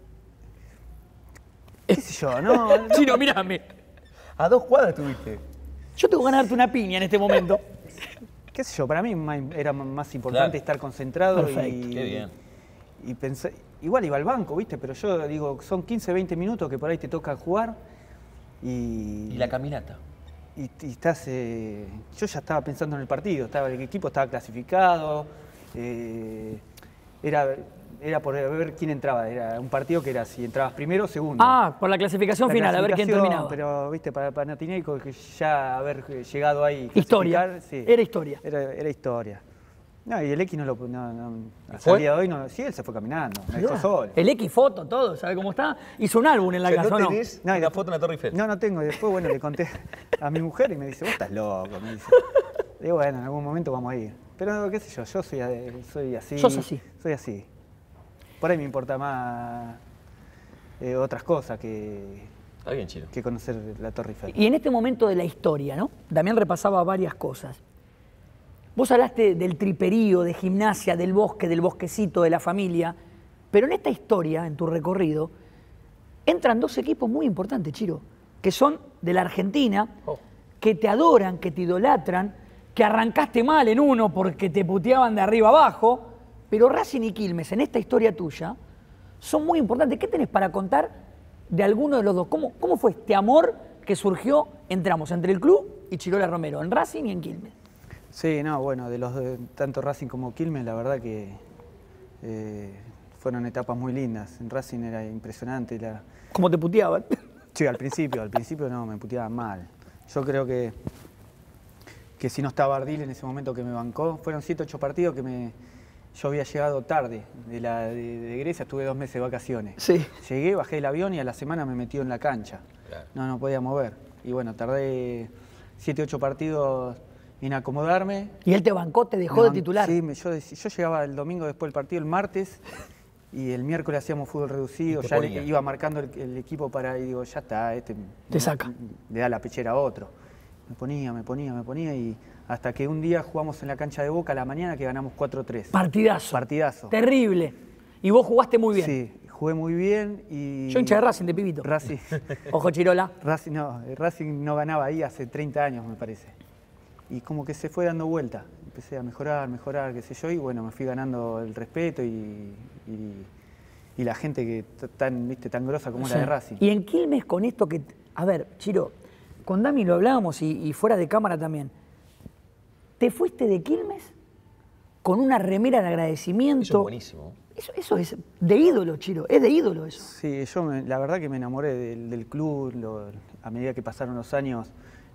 qué sé yo, no, no, Chino, mírame. A dos cuadras estuviste. Yo tengo ganas de darte una piña en este momento. qué sé yo, para mí ma- era más importante Claro. estar concentrado Perfecto. y, Qué bien. y pensé, igual iba al banco, ¿viste? Pero yo digo, son quince, veinte minutos que por ahí te toca jugar y, ¿Y la caminata? y- y estás, eh, yo ya estaba pensando en el partido, estaba, el equipo estaba clasificado, eh, era, era por ver quién entraba, era un partido que era si entrabas primero o segundo. Ah, por la clasificación La final, a ver quién clasificación, terminaba. Pero, viste, para Panathinaikos, que ya haber llegado ahí. Historia. clasificar, sí. Era historia. Era, era historia. No, y el X no lo. No, no, hasta fue? el día de hoy no. Sí, él se fue caminando. Me dejó solo. El X foto, todo, ¿sabe cómo está? Hizo un álbum en la O sea, casa, ¿o ¿no no? tenés No, y una después- foto en la Torre Eiffel? No, no tengo. Y después, bueno, le conté a mi mujer y me dice, vos estás loco. Me dice. Le digo, bueno, en algún momento vamos a ir. Pero, qué sé yo, yo soy, a- soy así. Sos así. Soy así. Por ahí me importa más eh, otras cosas que, Está bien, Chino. que conocer la Torre Eiffel. Y en este momento de la historia, ¿no? Damián repasaba varias cosas. Vos hablaste del triperío, de gimnasia, del bosque, del bosquecito, de la familia, pero en esta historia, en tu recorrido, entran dos equipos muy importantes, Chiro, que son de la Argentina, Oh. que te adoran, que te idolatran, que arrancaste mal en uno porque te puteaban de arriba abajo, pero Racing y Quilmes, en esta historia tuya, son muy importantes. ¿Qué tenés para contar de alguno de los dos? ¿Cómo, cómo fue este amor que surgió entre ambos, entre el club y Chirola Romero, en Racing y en Quilmes? Sí, no, bueno, de los de, tanto Racing como Quilmes, la verdad que eh, fueron etapas muy lindas. En Racing era impresionante. La... ¿Cómo te puteaban? Sí, al principio, al principio no, me puteaban mal. Yo creo que, que si no estaba Ardil en ese momento que me bancó, fueron siete, ocho partidos que me, yo había llegado tarde de, la, de, de Grecia, estuve dos meses de vacaciones. Sí. Llegué, bajé el avión y a la semana me metió en la cancha. Claro. No, no podía mover. Y bueno, tardé siete, ocho partidos en acomodarme. ¿Y él te bancó, te dejó Me de ban- titular? Sí, me- yo, yo llegaba el domingo después del partido, el martes, y el miércoles hacíamos fútbol reducido. Y te Ya le, ponía. iba marcando el, el equipo para, y digo, ya está, este Te saca. le da la pechera a otro. Me ponía, me ponía, me ponía, y hasta que un día jugamos en la cancha de Boca a la mañana que ganamos cuatro tres. Partidazo. Partidazo. Terrible. Y vos jugaste muy bien. Sí, jugué muy bien y... Yo hincha de Racing, de pibito. Racing. Ojo, Chirola. Racing no, Racing no ganaba ahí hace treinta años, me parece. Y como que se fue dando vuelta. Empecé a mejorar, mejorar, qué sé yo, y bueno, me fui ganando el respeto y, y, y la gente que t- tan, viste, tan grosa como Sí. la de Racing. Y en Quilmes con esto que... A ver, Chiro, con Dami lo hablábamos y, y fuera de cámara también. ¿Te fuiste de Quilmes con una remera de agradecimiento? Eso es buenísimo. Eso, eso es de ídolo, Chiro. Es de ídolo eso. Sí, yo me- la verdad que me enamoré del, del club, lo- a medida que pasaron los años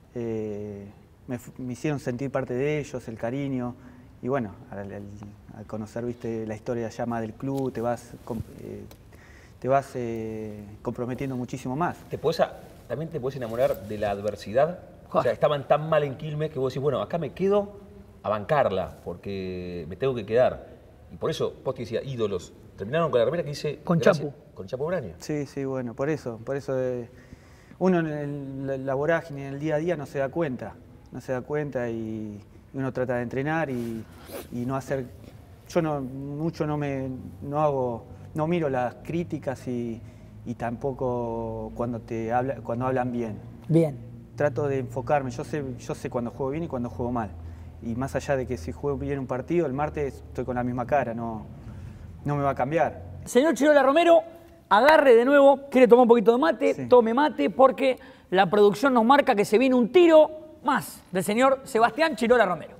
eh, me, fu- me hicieron sentir parte de ellos, el cariño, y bueno, al, al- al conocer, viste, la historia ya más del club, te vas, com- eh, te vas eh, comprometiendo muchísimo más. ¿Te podés a- también te puedes enamorar de la adversidad? O sea, Joder. estaban tan mal en Quilmes que vos decís, bueno, acá me quedo a bancarla porque me tengo que quedar. Y por eso, Posti decía, ídolos. Terminaron con la remera que dice... Con gracias- Chapu. Con Chapo Braña. Sí, sí, bueno, por eso, por eso eh, uno en el- la, la vorágine, en el día a día no se da cuenta, no se da cuenta y, y uno trata de entrenar y, y no hacer, yo no, mucho no me, no hago, no miro las críticas y, y tampoco cuando te habla, cuando hablan bien. Bien. Trato de enfocarme, yo sé, yo sé cuando juego bien y cuando juego mal. Y más allá de que si juego bien un partido, el martes estoy con la misma cara, no, no me va a cambiar. Señor Chirola Romero, agarre de nuevo, quiere tomar un poquito de mate, Sí. tome mate, porque la producción nos marca que se viene un tiro más del señor Sebastián Chirola Romero.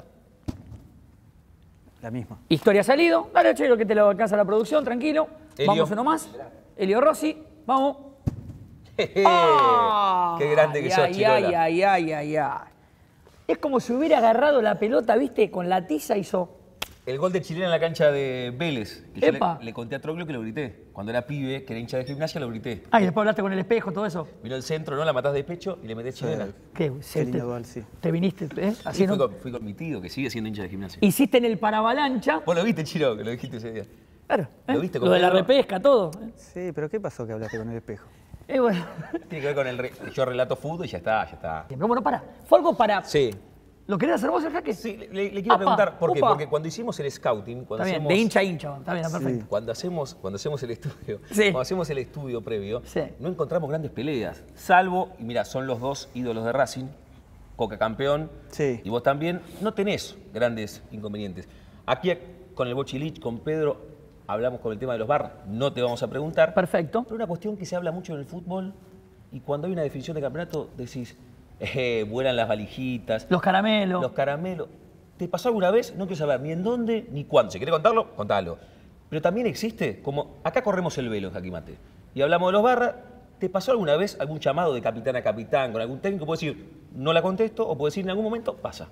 La misma. Historia salido, dale Chiro que te lo alcanza la producción, tranquilo. Elio. Vamos uno más. Elio Rossi, vamos. Jeje, ¡Ah! ¡Qué grande que Ay, sos, ay, Chirola! ay, ay, ay, ay, ay. Es como si hubiera agarrado la pelota, viste, con la tiza hizo... El gol de Chilena en la cancha de Vélez. Que yo Epa. le, le conté a Troglo que lo grité. Cuando era pibe, que era hincha de Gimnasia, lo grité. Ay, después hablaste con el espejo, todo eso. Vino el centro, ¿no? La matás de pecho y le metés Chilena. ¿Qué? Qué te, lindo gol, sí. te viniste, ¿eh? Así Sí, no. fui, con, fui con mi tío, que sigue siendo hincha de Gimnasia. Hiciste en el paravalancha. Vos lo viste, Chiro, que lo dijiste ese día. Claro. ¿eh? ¿Lo viste con Lo de la Pedro? repesca, todo. ¿eh? Sí, pero ¿qué pasó que hablaste con el espejo? Eh, bueno. Tiene que ver con el... re- Yo relato fútbol y ya está, ya está. Pero bueno, para. Fue algo para. Sí. ¿Lo querés hacer vos el jaque? Sí, le, le quiero Apa, preguntar, ¿por qué? opa. Porque cuando hicimos el scouting, cuando Está bien, hacemos... de hincha a hincha. Está bien, está perfecto. Cuando hacemos, cuando hacemos el estudio, Sí. cuando hacemos el estudio previo, Sí. no encontramos grandes peleas. Salvo, y mira, son los dos ídolos de Racing, Coca campeón, Sí. y vos también, no tenés grandes inconvenientes. Aquí con el Bochilich, con Pedro, hablamos con el tema de los bar, no te vamos a preguntar. Perfecto. Pero una cuestión que se habla mucho en el fútbol, y cuando hay una definición de campeonato, decís, eh, vuelan las valijitas, Los caramelos. los caramelos. ¿Te pasó alguna vez? No quiero saber ni en dónde ni cuándo. Si querés contarlo, contalo. Pero también existe, como acá corremos el velo en Jaque Mate, y hablamos de los barras, ¿te pasó alguna vez algún llamado de capitán a capitán con algún técnico? Puedo decir, no la contesto, o puedo decir en algún momento, pasa.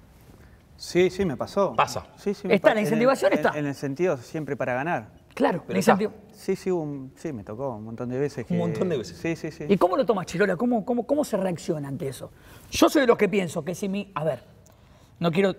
Sí, sí, me pasó. Pasa. Sí, sí, me Está, pa- la en el- incentivación en- está. En el sentido siempre para ganar. Claro, Pero la está. incentiv- Sí, sí, hubo un- sí, me tocó un montón de veces. Que, Un montón de veces. Sí, sí, sí. ¿Y cómo lo tomas, Chirola? ¿Cómo, cómo, ¿Cómo se reacciona ante eso? Yo soy de los que pienso que si mi... A ver, no quiero...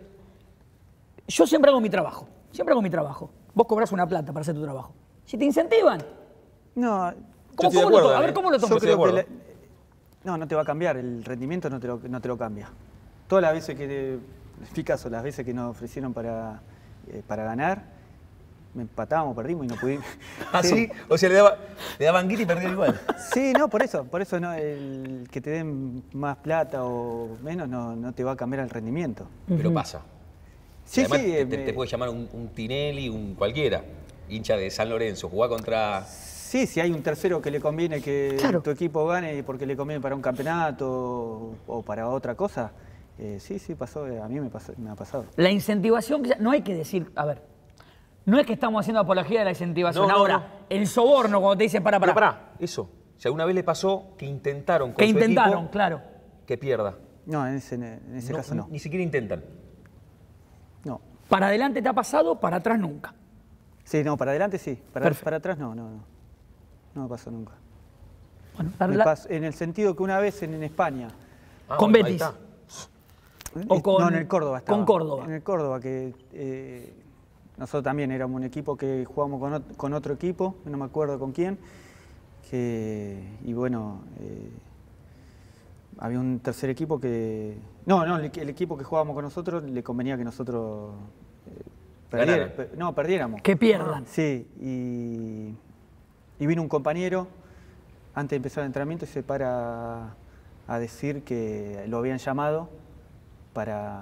Yo siempre hago mi trabajo. Siempre hago mi trabajo. Vos cobrás una plata para hacer tu trabajo. Si te incentivan, No, ¿cómo, estoy de cómo lo acuerdo, tomas? A ver, Dani. ¿cómo lo Yo tomas? yo estoy de creo que... acuerdo. la- no, no te va a cambiar. El rendimiento no te lo, no te lo cambia. Todas las veces que... En mi caso, las veces que nos ofrecieron para, eh, para ganar, me empatábamos, perdimos y no pudimos. ¿Ah, sí? O sea, le, daba, le daban guita y perdía igual. Sí, no, por eso, por eso no, el que te den más plata o menos no, no te va a cambiar el rendimiento. Pero pasa. Sí, Además, sí, te, eh, te- me- te puede llamar un, un Tinelli, un cualquiera, hincha de San Lorenzo, jugar contra... Sí, si hay un tercero que le conviene que Claro. tu equipo gane porque le conviene para un campeonato o, o para otra cosa, eh, sí, sí, pasó, eh, a mí me, pasó- me ha pasado. La incentivación, que ya- no hay que decir... A ver, no es que estamos haciendo apología de la incentivación. No, no, Ahora, no. el soborno cuando te dicen para, para. Pero pará, eso. Si alguna vez le pasó que intentaron con Que su intentaron, equipo claro. que pierda. No, en ese, en ese No, caso no. Ni siquiera intentan. No. ¿Para adelante te ha pasado? ¿Para atrás nunca? Sí, no, para adelante sí. Para, Perfecto. para atrás no, no, no. No me pasó nunca. Bueno, Me la- pasó- en el sentido que una vez en, en España. Ah, con bueno, ahí Betis. está. O Eh, con- no, en el Córdoba estaba. con Córdoba. En el Córdoba, que eh, nosotros también éramos un equipo que jugábamos con, ot- con otro equipo, no me acuerdo con quién, que, y bueno, eh, había un tercer equipo que... No, no, el, el equipo que jugábamos con nosotros le convenía que nosotros eh, perdiera- Ganaran. per- no, perdiéramos. Que pierdan. Sí, y, y vino un compañero antes de empezar el entrenamiento y se para a decir que lo habían llamado para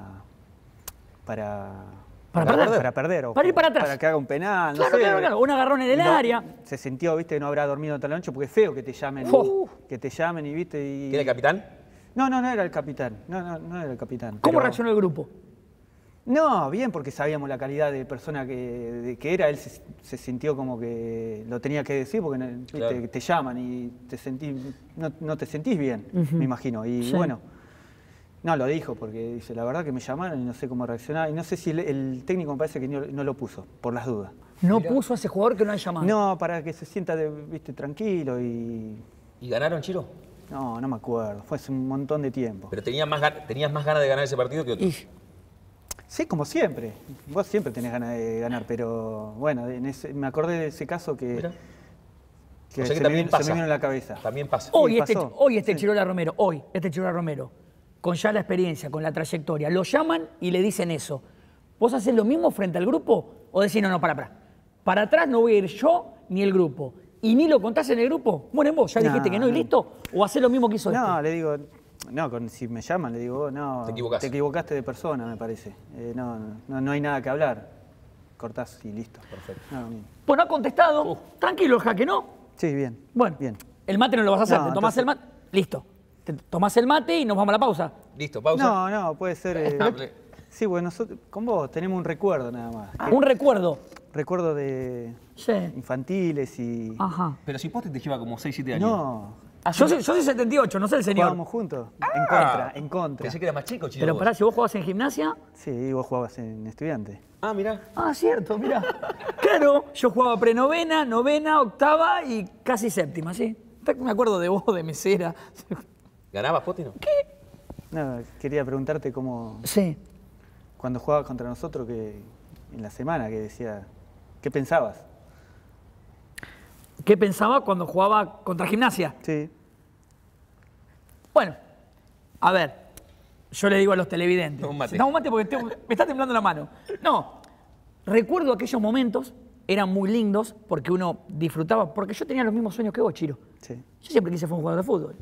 para ¿Para perder? para perder o Para ir para atrás. para que haga un penal, no Claro, sé. claro, claro. Un agarrón en el Y no- área. Se sintió, viste, que no habrá dormido toda la noche porque es feo que te llamen, Fu. que te llamen y viste y ¿Quién es el capitán? No, no, no era el capitán. No, no, no era el capitán. ¿Cómo pero- reaccionó el grupo? No, bien, porque sabíamos la calidad de persona que, de que era. Él se, se sintió como que lo tenía que decir porque viste, Claro. te llaman y te sentís, no, no te sentís bien, me imagino. Y Sí. bueno, no lo dijo porque dice, la verdad que me llamaron y no sé cómo reaccionar. Y no sé si el, el técnico me parece que no, no lo puso, por las dudas. No puso a ese jugador que no han llamado. No, para que se sienta de- viste, tranquilo y... ¿Y ganaron, Chiro? No, no me acuerdo. Fue hace un montón de tiempo. Pero tenías más, gan- tenías más ganas de ganar ese partido que otro. Y Sí, como siempre. Vos siempre tenés ganas de ganar, pero bueno, en ese- me acordé de ese caso que, Mira. que, O sea que se, me también vino, se me pasa. vino en la cabeza. También pasa. hoy, Sí, este, pasó. hoy este Sí. Chirola Romero, hoy, este Chirola Romero, con ya la experiencia, con la trayectoria, lo llaman y le dicen eso. ¿Vos haces lo mismo frente al grupo? ¿O decís, no, no, para, para. Para atrás no voy a ir yo ni el grupo. ¿Y ni lo contás en el grupo? Bueno, vos ya No, dijiste que no y no. listo. ¿O hacés lo mismo que hizo No, este? le digo, no, con- si me llaman, le digo, no, Te equivocaste. equivocaste de persona, me parece. Eh, no, no, no hay nada que hablar. Cortás y listo. Perfecto. No, bien. Bueno, ha contestado. Tranquilo el jaque, ¿no? Sí, bien. Bueno, Bien. el mate no lo vas a hacer. No, Te tomás entonces- el mate. Listo. Te tomás el mate y nos vamos a la pausa. Listo, pausa. No, no, puede ser. eh, Hable. sí, bueno, nosotros, con vos tenemos un recuerdo nada más. Que- Un recuerdo. recuerdo de Sí. infantiles y. Ajá. Pero si Poste te lleva como seis, siete años. No, Yo soy, yo soy setenta y ocho, no sé el señor. jugábamos juntos. En contra, en contra. Pensé que era más chico, Chiro. Pero vos. pará, si vos jugabas en gimnasia. Sí, vos jugabas en estudiante. Ah, mirá. Ah, cierto, mira. Claro, yo jugaba prenovena, novena, octava y casi séptima, sí. Me acuerdo de vos, de mesera. ¿Ganabas, Poste, no? No, quería preguntarte cómo, Sí. cuando jugabas contra nosotros, que en la semana, que decía, ¿qué pensabas? ¿Qué pensaba cuando jugaba contra gimnasia? Sí. Bueno, a ver, yo le digo a los televidentes. Un mate. No, un mate porque tengo- me está temblando la mano. No, recuerdo aquellos momentos, eran muy lindos porque uno disfrutaba, porque yo tenía los mismos sueños que vos, Chiro. Sí. Yo siempre quise ser un jugador de fútbol.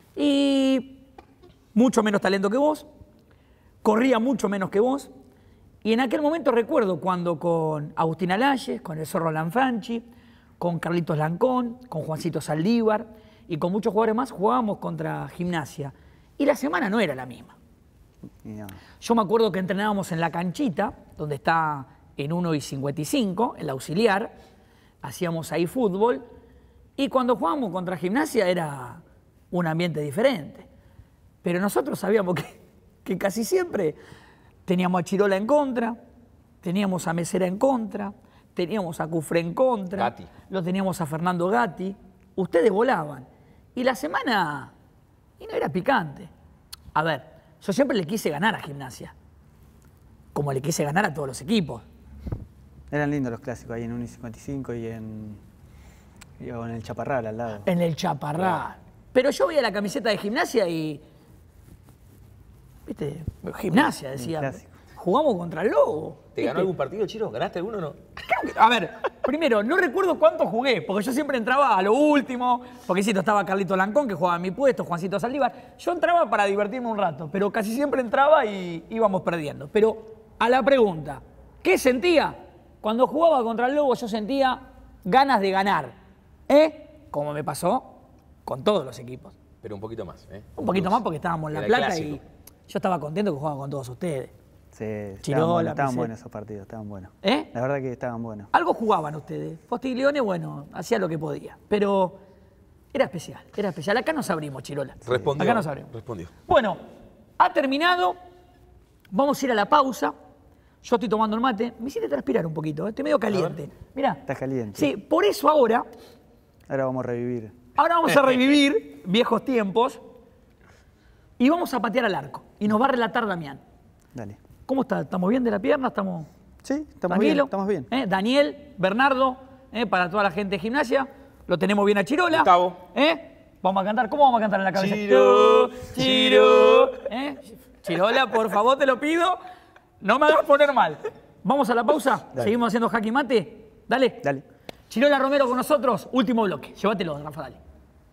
Y mucho menos talento que vos, corría mucho menos que vos. Y en aquel momento recuerdo cuando con Agustín Alayes, con el Zorro Lanfranchi, con Carlitos Lancón, con Juancito Saldívar y con muchos jugadores más jugábamos contra Gimnasia. Y la semana no era la misma. Y no. Yo me acuerdo que entrenábamos en la canchita, donde está en uno y cincuenta y cinco, el auxiliar, hacíamos ahí fútbol, y cuando jugábamos contra Gimnasia era un ambiente diferente. Pero nosotros sabíamos que, que casi siempre teníamos a Chirola en contra, teníamos a Mesera en contra, teníamos a Cufré en contra, Gatti. lo teníamos a Fernando Gatti, ustedes volaban. Y la semana, y no era picante. A ver, yo siempre le quise ganar a Gimnasia, como le quise ganar a todos los equipos. Eran lindos los clásicos ahí en uno y cincuenta y cinco y en, y en el Chaparral al lado. En el Chaparral. Pero yo veía la camiseta de Gimnasia y... ¿Viste? Gimnasia, decía. clásico. Jugamos contra el Lobo. ¿Te ¿viste? ganó algún partido, Chiro? ¿Ganaste alguno o no? Creo que- A ver, primero, no recuerdo cuánto jugué, porque yo siempre entraba a lo último, porque sí, estaba Carlito Lancón, que jugaba en mi puesto, Juancito Saldívar. Yo entraba para divertirme un rato, pero casi siempre entraba y íbamos perdiendo. Pero a la pregunta, ¿qué sentía? Cuando jugaba contra el Lobo yo sentía ganas de ganar, ¿eh? Como me pasó con todos los equipos. Pero un poquito más, ¿eh? Un poquito más porque estábamos en La Era Plata clásico. y yo estaba contento que jugaba con todos ustedes. Sí, estaban, Chirola, buenos, estaban Peseta. buenos esos partidos, estaban buenos. ¿Eh? La verdad que estaban buenos. Algo jugaban ustedes. Postiglione, bueno, hacía lo que podía. Pero era especial, era especial. Acá nos abrimos, Chirola. Respondió. Acá nos abrimos. Respondió. Bueno, ha terminado. Vamos a ir a la pausa. Yo estoy tomando el mate. Me hiciste transpirar un poquito, ¿eh? Estoy medio caliente. Mirá. Estás caliente. Sí, por eso ahora, Ahora vamos a revivir. ahora vamos a revivir viejos tiempos y vamos a patear al arco. Y nos va a relatar Damián. Dale. ¿Cómo está? ¿Estamos bien de la pierna? ¿Estamos Sí, estamos bien. tranquilos? Estamos bien. ¿Eh? Daniel, Bernardo, ¿eh? Para toda la gente de gimnasia. Lo tenemos bien a Chirola. Gustavo. ¿Eh? Vamos a cantar. ¿Cómo vamos a cantar en la cabeza? Chiro, Chiro. ¿Eh? Chirola, por favor, te lo pido. No me hagas poner mal. ¿Vamos a la pausa? Dale. ¿Seguimos haciendo jaque mate? Dale. Dale. Chirola Romero con nosotros. Último bloque. Llévatelo, Rafa, dale.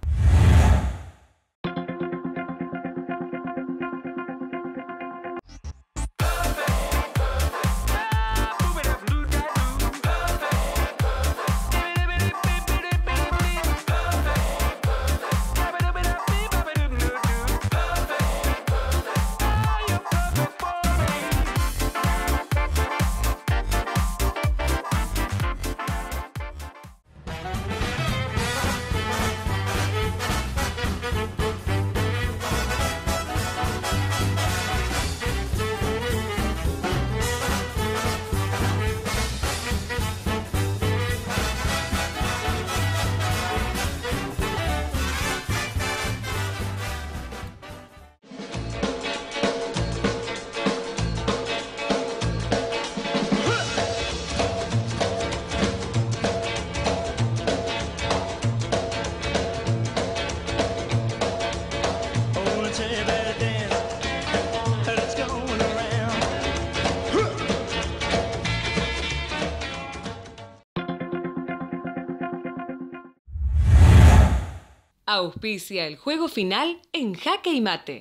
Auspicia el juego final en Jaque y Mate.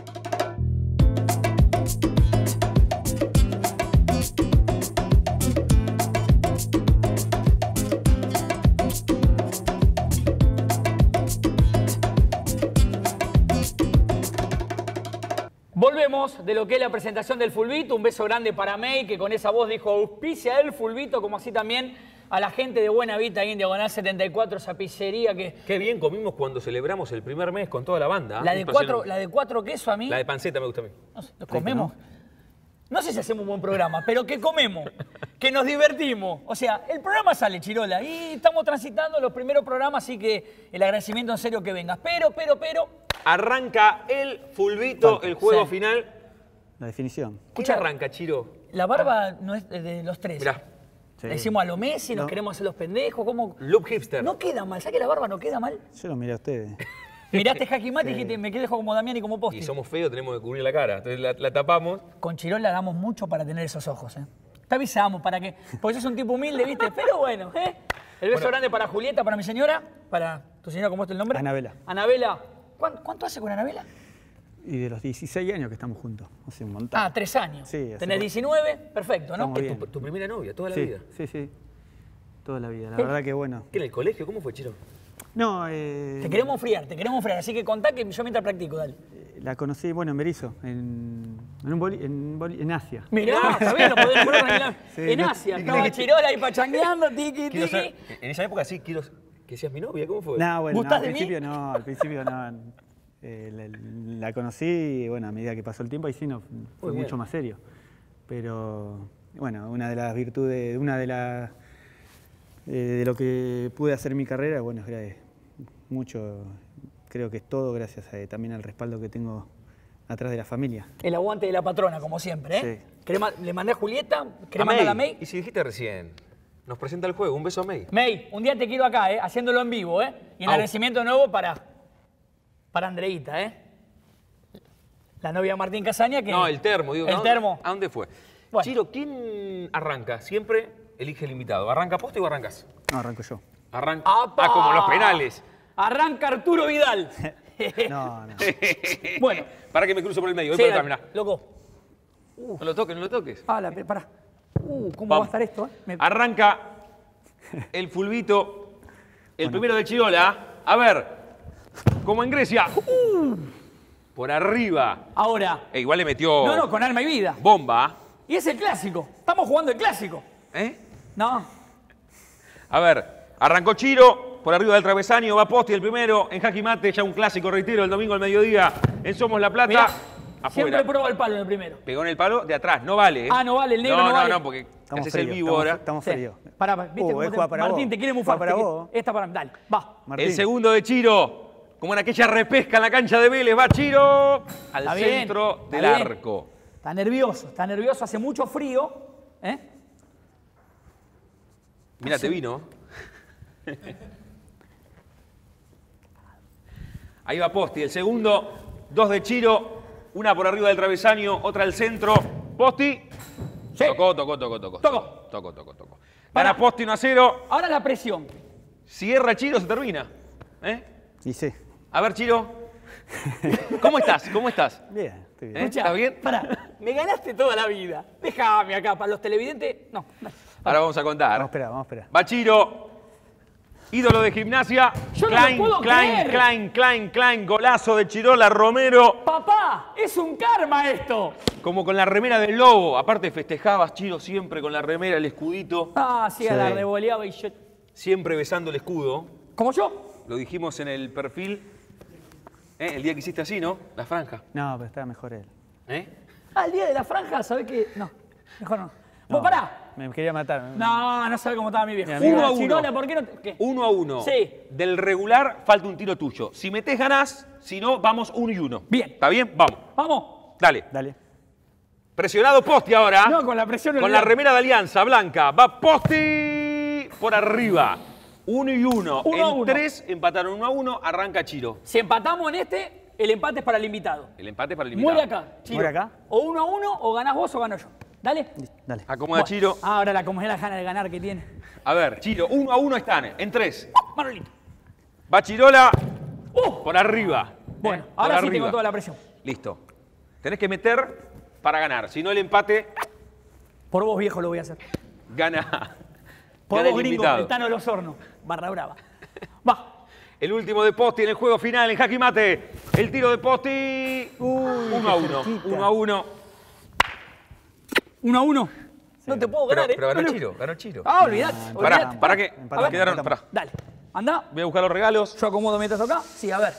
Volvemos de lo que es la presentación del Fulbito. Un beso grande para May, que con esa voz dijo auspicia el Fulbito, como así también a la gente de Buena Vita ahí en Diagonal setenta y cuatro, esa pizzería que... Qué bien comimos cuando celebramos el primer mes con toda la banda. La de cuatro, la de cuatro queso a mí... La de panceta me gusta a mí. No sé, nos comemos. No sé si hacemos un buen programa, pero que comemos, que nos divertimos. O sea, el programa sale, Chirola, y estamos transitando los primeros programas, así que el agradecimiento en serio que vengas. Pero, pero, pero... Arranca el Fulbito, Falta. el juego Sí. final. La definición. ¿Qué arranca, Chiro? La barba no es de, de los tres. Mirá, Sí. Le decimos a lo Messi, nos No. queremos hacer los pendejos, ¿cómo? look hipster. No queda mal, ¿sabes que la barba no queda mal? Yo lo miré a ustedes. Miraste Jaque Mate y dijiste, me quedo como Damián y como Posti. Y somos feos, tenemos que cubrir la cara. Entonces la, la tapamos. Con Chirola hagamos mucho para tener esos ojos, ¿eh? Te avisamos para que... Porque sos un tipo humilde, ¿viste? Pero bueno, ¿eh? El beso grande para Julieta, para mi señora, para tu señora, ¿cómo es el nombre? Anabela. Anabela. ¿Cuánto, cuánto hace con Anabela? Y de los dieciséis años que estamos juntos. Hace un montón. Ah, tres años. Sí, hace Tenés poco. diecinueve, perfecto, ¿no? Estamos Es bien. tu, tu primera novia, toda la sí, vida. sí, sí. Toda la vida. La ¿Qué? verdad que bueno. ¿Qué en el colegio? ¿Cómo fue, Chiro? No, eh, Te queremos friar, te queremos friar. Así que contá que yo mientras practico, dale. la conocí, bueno, en Berizo, en, en, un boli- en, boli- en Asia. Mirá, está bien, lo podés poner tranquilamente. Sí, En no- Asia, y estaba que- Chirola ahí pachangueando, tiqui, Quiero tiqui. saber, en esa época sí, quiero que seas mi novia. ¿Cómo fue? No, bueno, no, ¿Gustás al de mí? principio no, al principio no. Eh, la, la conocí y bueno, a medida que pasó el tiempo ahí sí no, fue bien. mucho más serio. Pero bueno, una de las virtudes, una de las eh, de lo que pude hacer en mi carrera, bueno, es mucho, creo que es todo gracias a, también al respaldo que tengo atrás de la familia. El aguante de la patrona, como siempre, ¿eh? Sí. ¿Querés ma- Le mandé a Julieta, A ¿querés mandar a May? Y si dijiste recién, nos presenta el juego. Un beso a May. May, un día te quiero acá, ¿eh? Haciéndolo en vivo, ¿eh? Y el Au. agradecimiento de nuevo para, para Andreita, ¿eh? La novia de Martín Casaña que... No, el termo. Digo, El ¿a dónde- termo. ¿A dónde fue? Bueno. Chiro, ¿quién arranca? Siempre elige el invitado. ¿Arranca poste o arrancas? No, arranco yo. Arranca. ¡Apa! Ah, como los penales. Arranca Arturo Vidal. No, no. Bueno. Para que me cruzo por el medio. Voy Sí, por acá, dale, mirá. loco. No lo toques, no lo toques. Ah, la, pará. Uh, ¿cómo Vamos. va a estar esto? Eh? Me- Arranca el fulbito, el primero de Chirola. A ver, como en Grecia. Por arriba. Ahora. Eh, igual le metió No, no, con alma y vida. bomba. Y es el clásico. Estamos jugando el clásico. ¿Eh? No. A ver, arrancó Chiro, por arriba del travesaño, va Posti el primero, en Jaque Mate, ya un clásico, reitero, el domingo al mediodía, en Somos La Plata. Mirá, afuera. Siempre prueba el palo en el primero. Pegó en el palo de atrás, no vale. ¿eh? Ah, no vale, el negro no, no, no vale. No, no, porque Estamos haces el fríos, vivo estamos, ahora. Estamos Sí. fríos. Pará, ¿viste? Uh, cómo es te- juega para Martín, vos. te quiere Juega mufar. para te vos. quiere- Esta para mí, dale, va. Martín. El segundo de Chiro, como en aquella repesca en la cancha de Vélez, va Chiro al Está bien, centro está del bien. arco. Está nervioso, está nervioso, hace mucho frío. ¿eh? Mira, te vino. Ahí va Posti, el segundo, dos de Chiro, una por arriba del travesaño, otra al centro. Posti. Sí. Tocó, tocó, tocó, tocó. Tocó. Tocó, tocó, tocó. Pará. Gana Posti uno a cero. Ahora la presión. Si erra Chiro, se termina. ¿Eh? Y sí. A ver, Chiro. ¿Cómo estás? ¿Cómo estás? Bien, estoy bien. ¿Eh? ¿Está bien? Pará, me ganaste toda la vida. Déjame acá, para los televidentes. No, dale. Ahora vamos a contar. Vamos a esperar, vamos a esperar. Va Chiro, ídolo de Gimnasia. Yo no Klein, lo puedo Klein, creer. Klein, Klein, Klein, golazo de Chirola Romero. Papá, es un karma esto. Como con la remera del Lobo. Aparte festejabas, Chiro, siempre con la remera, el escudito. Ah, sí, a la revoleaba y yo. Siempre besando el escudo. ¿Como yo? Lo dijimos en el perfil. ¿Eh? El día que hiciste así, ¿no? La franja. No, pero estaba mejor él. ¿Eh? Ah, el día de la franja, ¿sabés qué? No, mejor no. No, ¿Vos pará? Me quería matar. No, no sabés cómo estaba mi viejo. Mi amigo. Uno a uno. Chirola, ¿por qué no te- qué? Uno a uno. Sí. Del regular falta un tiro tuyo. Si metés ganás, si no, vamos uno y uno. Bien. ¿Está bien? Vamos. Vamos. Dale. Dale. Presionado Posti ahora. No, con la presión Con la olvidate. remera de Alianza Blanca. Va Posti por arriba. Uno y uno. Uno a en uno. tres empataron uno a uno. Arranca Chiro. Si empatamos en este, el empate es para el invitado. El empate para el invitado. Muere acá, Chiro. Muere acá. O uno a uno, o ganás vos o gano yo. Dale. Dale. Acomoda Bueno, Chiro. Ahora la como es la gana de ganar que tiene. A ver, Chiro. Uno a uno están. En tres. Manolito. Va Chirola Uh, por arriba. bueno, Eh, por ahora sí arriba. tengo toda la presión. Listo. Tenés que meter para ganar. Si no, el empate Por vos, viejo, lo voy a hacer. gana. Por gana vos, el gringo, invitado. el Tano de los Hornos. Barra brava. Va. El último de Posti en el juego final, en jaque mate. El tiro de Posti. uno a uno. cerquita. Uno a uno. Uno a uno. No te puedo Pero, ganar, pero ¿eh? ganó No, no. Chiro, ganó Chiro. Ah, olvidate. Pará, olvidate. pará que Empatamos, quedaron. empatamos. Pará. Dale. Anda. Voy a buscar los regalos. Yo acomodo mientras acá. Sí, a ver.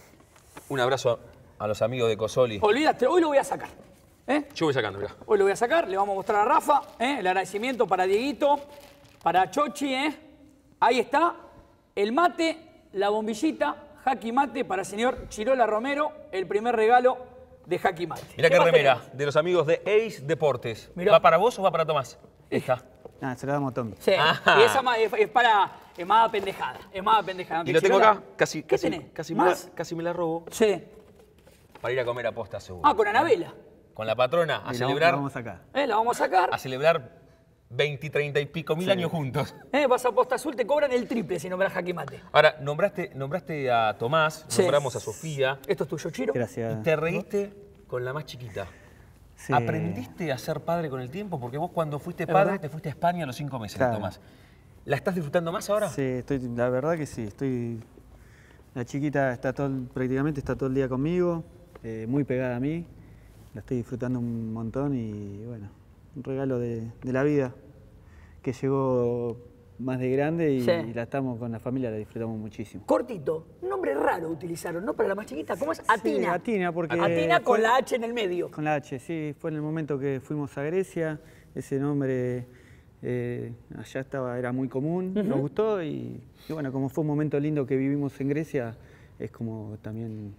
Un abrazo a los amigos de Cosoli. Olvídate, hoy lo voy a sacar. ¿Eh? Yo voy sacando, mirá. Hoy lo voy a sacar, le vamos a mostrar a Rafa, ¿eh? El agradecimiento para Dieguito, para Chochi, ¿eh? Ahí está, el mate, la bombillita, Jaque Mate para el señor Chirola Romero, el primer regalo de Jaque Mate. Mirá qué más remera tenemos? de los amigos de Ace Deportes. Mirá. ¿Va para vos o va para Tomás? Esta. Ah, se lo damos a Tommy. Sí, Ajá. y esa más- es, es para, es más pendejada, es más pendejada. Y lo tengo Chirola, acá, casi, ¿Qué casi, tenés? casi, me la, ¿Más? casi me la robo Sí. para ir a comer a posta seguro. Ah, con Anabela. Con la patrona, a Y la- celebrar, la vamos a sacar. ¿Eh? La vamos a sacar. a celebrar veinte, treinta y pico mil años juntos. ¿Eh? Vas a Posta Azul, te cobran el triple si nombras Jaque Mate. Ahora, nombraste, nombraste a Tomás, Sí. nombramos a Sofía. Esto es tuyo, Chiro. Gracias. Y te reíste con la más chiquita. Sí. ¿Aprendiste a ser padre con el tiempo? Porque vos cuando fuiste Es padre verdad. te fuiste a España a los cinco meses, Claro. Tomás. ¿La estás disfrutando más ahora? Sí, estoy, la verdad que sí, estoy. La chiquita está todo, el- prácticamente está todo el día conmigo, eh, muy pegada a mí. La estoy disfrutando un montón y bueno, un regalo de, de la vida que llegó más de grande y, Sí. y la estamos con la familia, la disfrutamos muchísimo. Cortito, nombre raro utilizaron, ¿no? Para la más chiquita, ¿cómo es? Atina. Sí, Atina, porque. Atina con fue- la H en el medio. Con la H, sí, fue en el momento que fuimos a Grecia, ese nombre eh, allá estaba, era muy común, nos gustó y, y bueno, como fue un momento lindo que vivimos en Grecia, es como también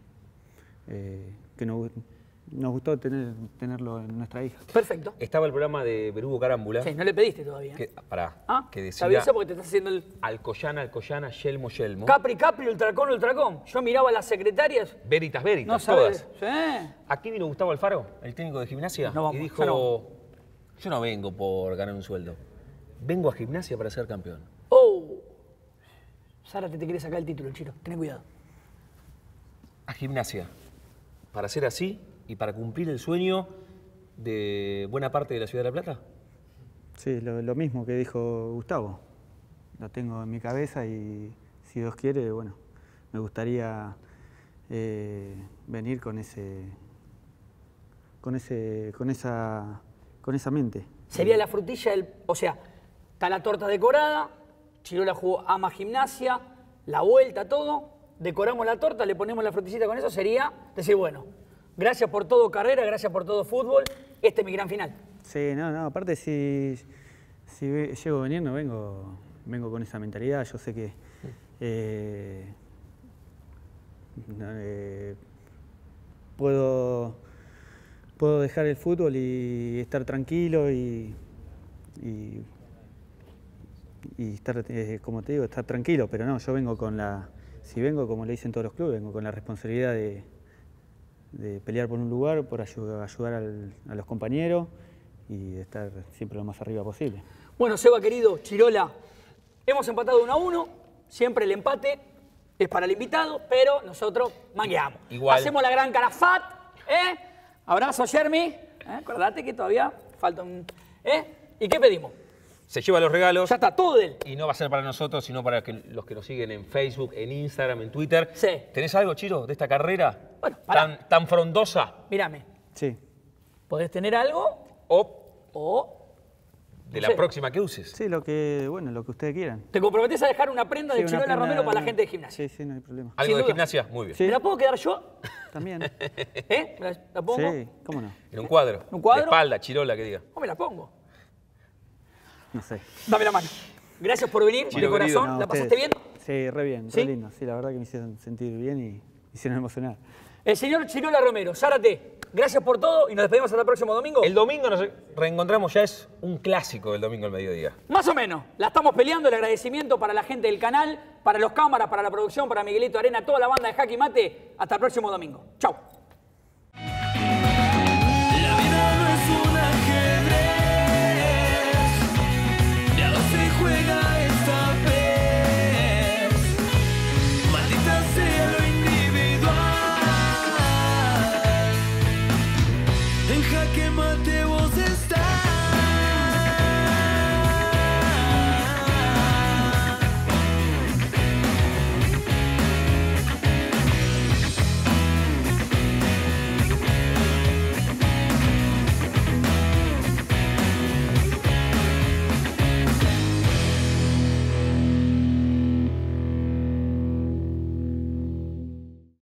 eh, que nos, nos gustó tener, tenerlo en nuestra hija. Perfecto. Estaba el programa de Berugo Carámbula. Sí, no le pediste todavía. Que, pará, Ah, que te decía avisé porque te estás haciendo el Alcoyana, Alcoyana, Yelmo, Yelmo. Capri, Capri, Ultracón, Ultracón. Yo miraba a las secretarias, Veritas, Veritas, no sabes. todas. Sí. Aquí vino Gustavo Alfaro, el técnico de gimnasia, No vamos, y dijo, ya no. yo no vengo por ganar un sueldo, vengo a gimnasia para ser campeón. Oh. Sara, te, te quiere sacar el título, Chiro. Ten cuidado. A gimnasia, para ser así y para cumplir el sueño de buena parte de la ciudad de La Plata. Sí, lo, lo mismo que dijo Gustavo, lo tengo en mi cabeza y si Dios quiere, bueno, me gustaría eh, venir con ese, con ese, con esa, con esa mente. Sería la frutilla del. O sea, está la torta decorada, Chirola jugó ama gimnasia, la vuelta, todo. Decoramos la torta, le ponemos la frutillita con eso, sería decir, bueno, Gracias por todo, carrera, gracias por todo, fútbol. Este es mi gran final. Sí, no, no, aparte si, si ve- llego a venir, no vengo, vengo con esa mentalidad. Yo sé que eh, no, eh, puedo, puedo dejar el fútbol y estar tranquilo y, y, y estar, eh, como te digo, estar tranquilo. Pero no, yo vengo con la, si vengo, como le dicen todos los clubes, vengo con la responsabilidad de, de pelear por un lugar, por ayudar, ayudar al- a los compañeros y de estar siempre lo más arriba posible. Bueno, Seba, querido, Chirola, hemos empatado uno a uno. Siempre el empate es para el invitado, pero nosotros mangueamos. Igual. Hacemos la gran carafat, ¿eh? Abrazo, Jeremy. ¿eh? Acordate que todavía falta un... ¿eh? ¿Y qué pedimos? Se lleva los regalos. Ya está, todo de él. Y no va a ser para nosotros, sino para que- los que nos siguen en Facebook, en Instagram, en Twitter. Sí. ¿Tenés algo, Chiro, de esta carrera? Bueno, pará. tan, tan frondosa. Mírame, Sí, podés tener algo O o... de no la sé. próxima que uses. sí, lo que, bueno, lo que ustedes quieran. ¿Te comprometés a dejar una prenda Sí, de una Chirola prenda- Romero para la gente de gimnasia? Sí, sí, no hay problema. ¿Algo Sin de duda. gimnasia? Muy bien. Sí. ¿Me la puedo quedar yo? También. ¿Eh? ¿Me la, la pongo? Sí, ¿cómo no? En un cuadro. ¿Un cuadro? De espalda, Chirola, que diga. ¿O me la pongo? No sé. Dame la mano. Gracias por venir, Chiro, de corazón. No, ¿La ustedes. pasaste bien? Sí, re bien, ¿Sí? re lindo. Sí, la verdad que me hicieron sentir bien y me hicieron emocionar. El señor Chirola Romero, Zárate, gracias por todo y nos despedimos hasta el próximo domingo. El domingo nos reencontramos, ya es un clásico el domingo al mediodía. Más o menos. La estamos peleando. El agradecimiento para la gente del canal, para los cámaras, para la producción, para Miguelito Arena, toda la banda de Jaque y Mate. Hasta el próximo domingo. Chau. La vida no es un ajedrez, ya no se juega esta vez. Maldita sea lo individual. En Jaque Mate vos estás.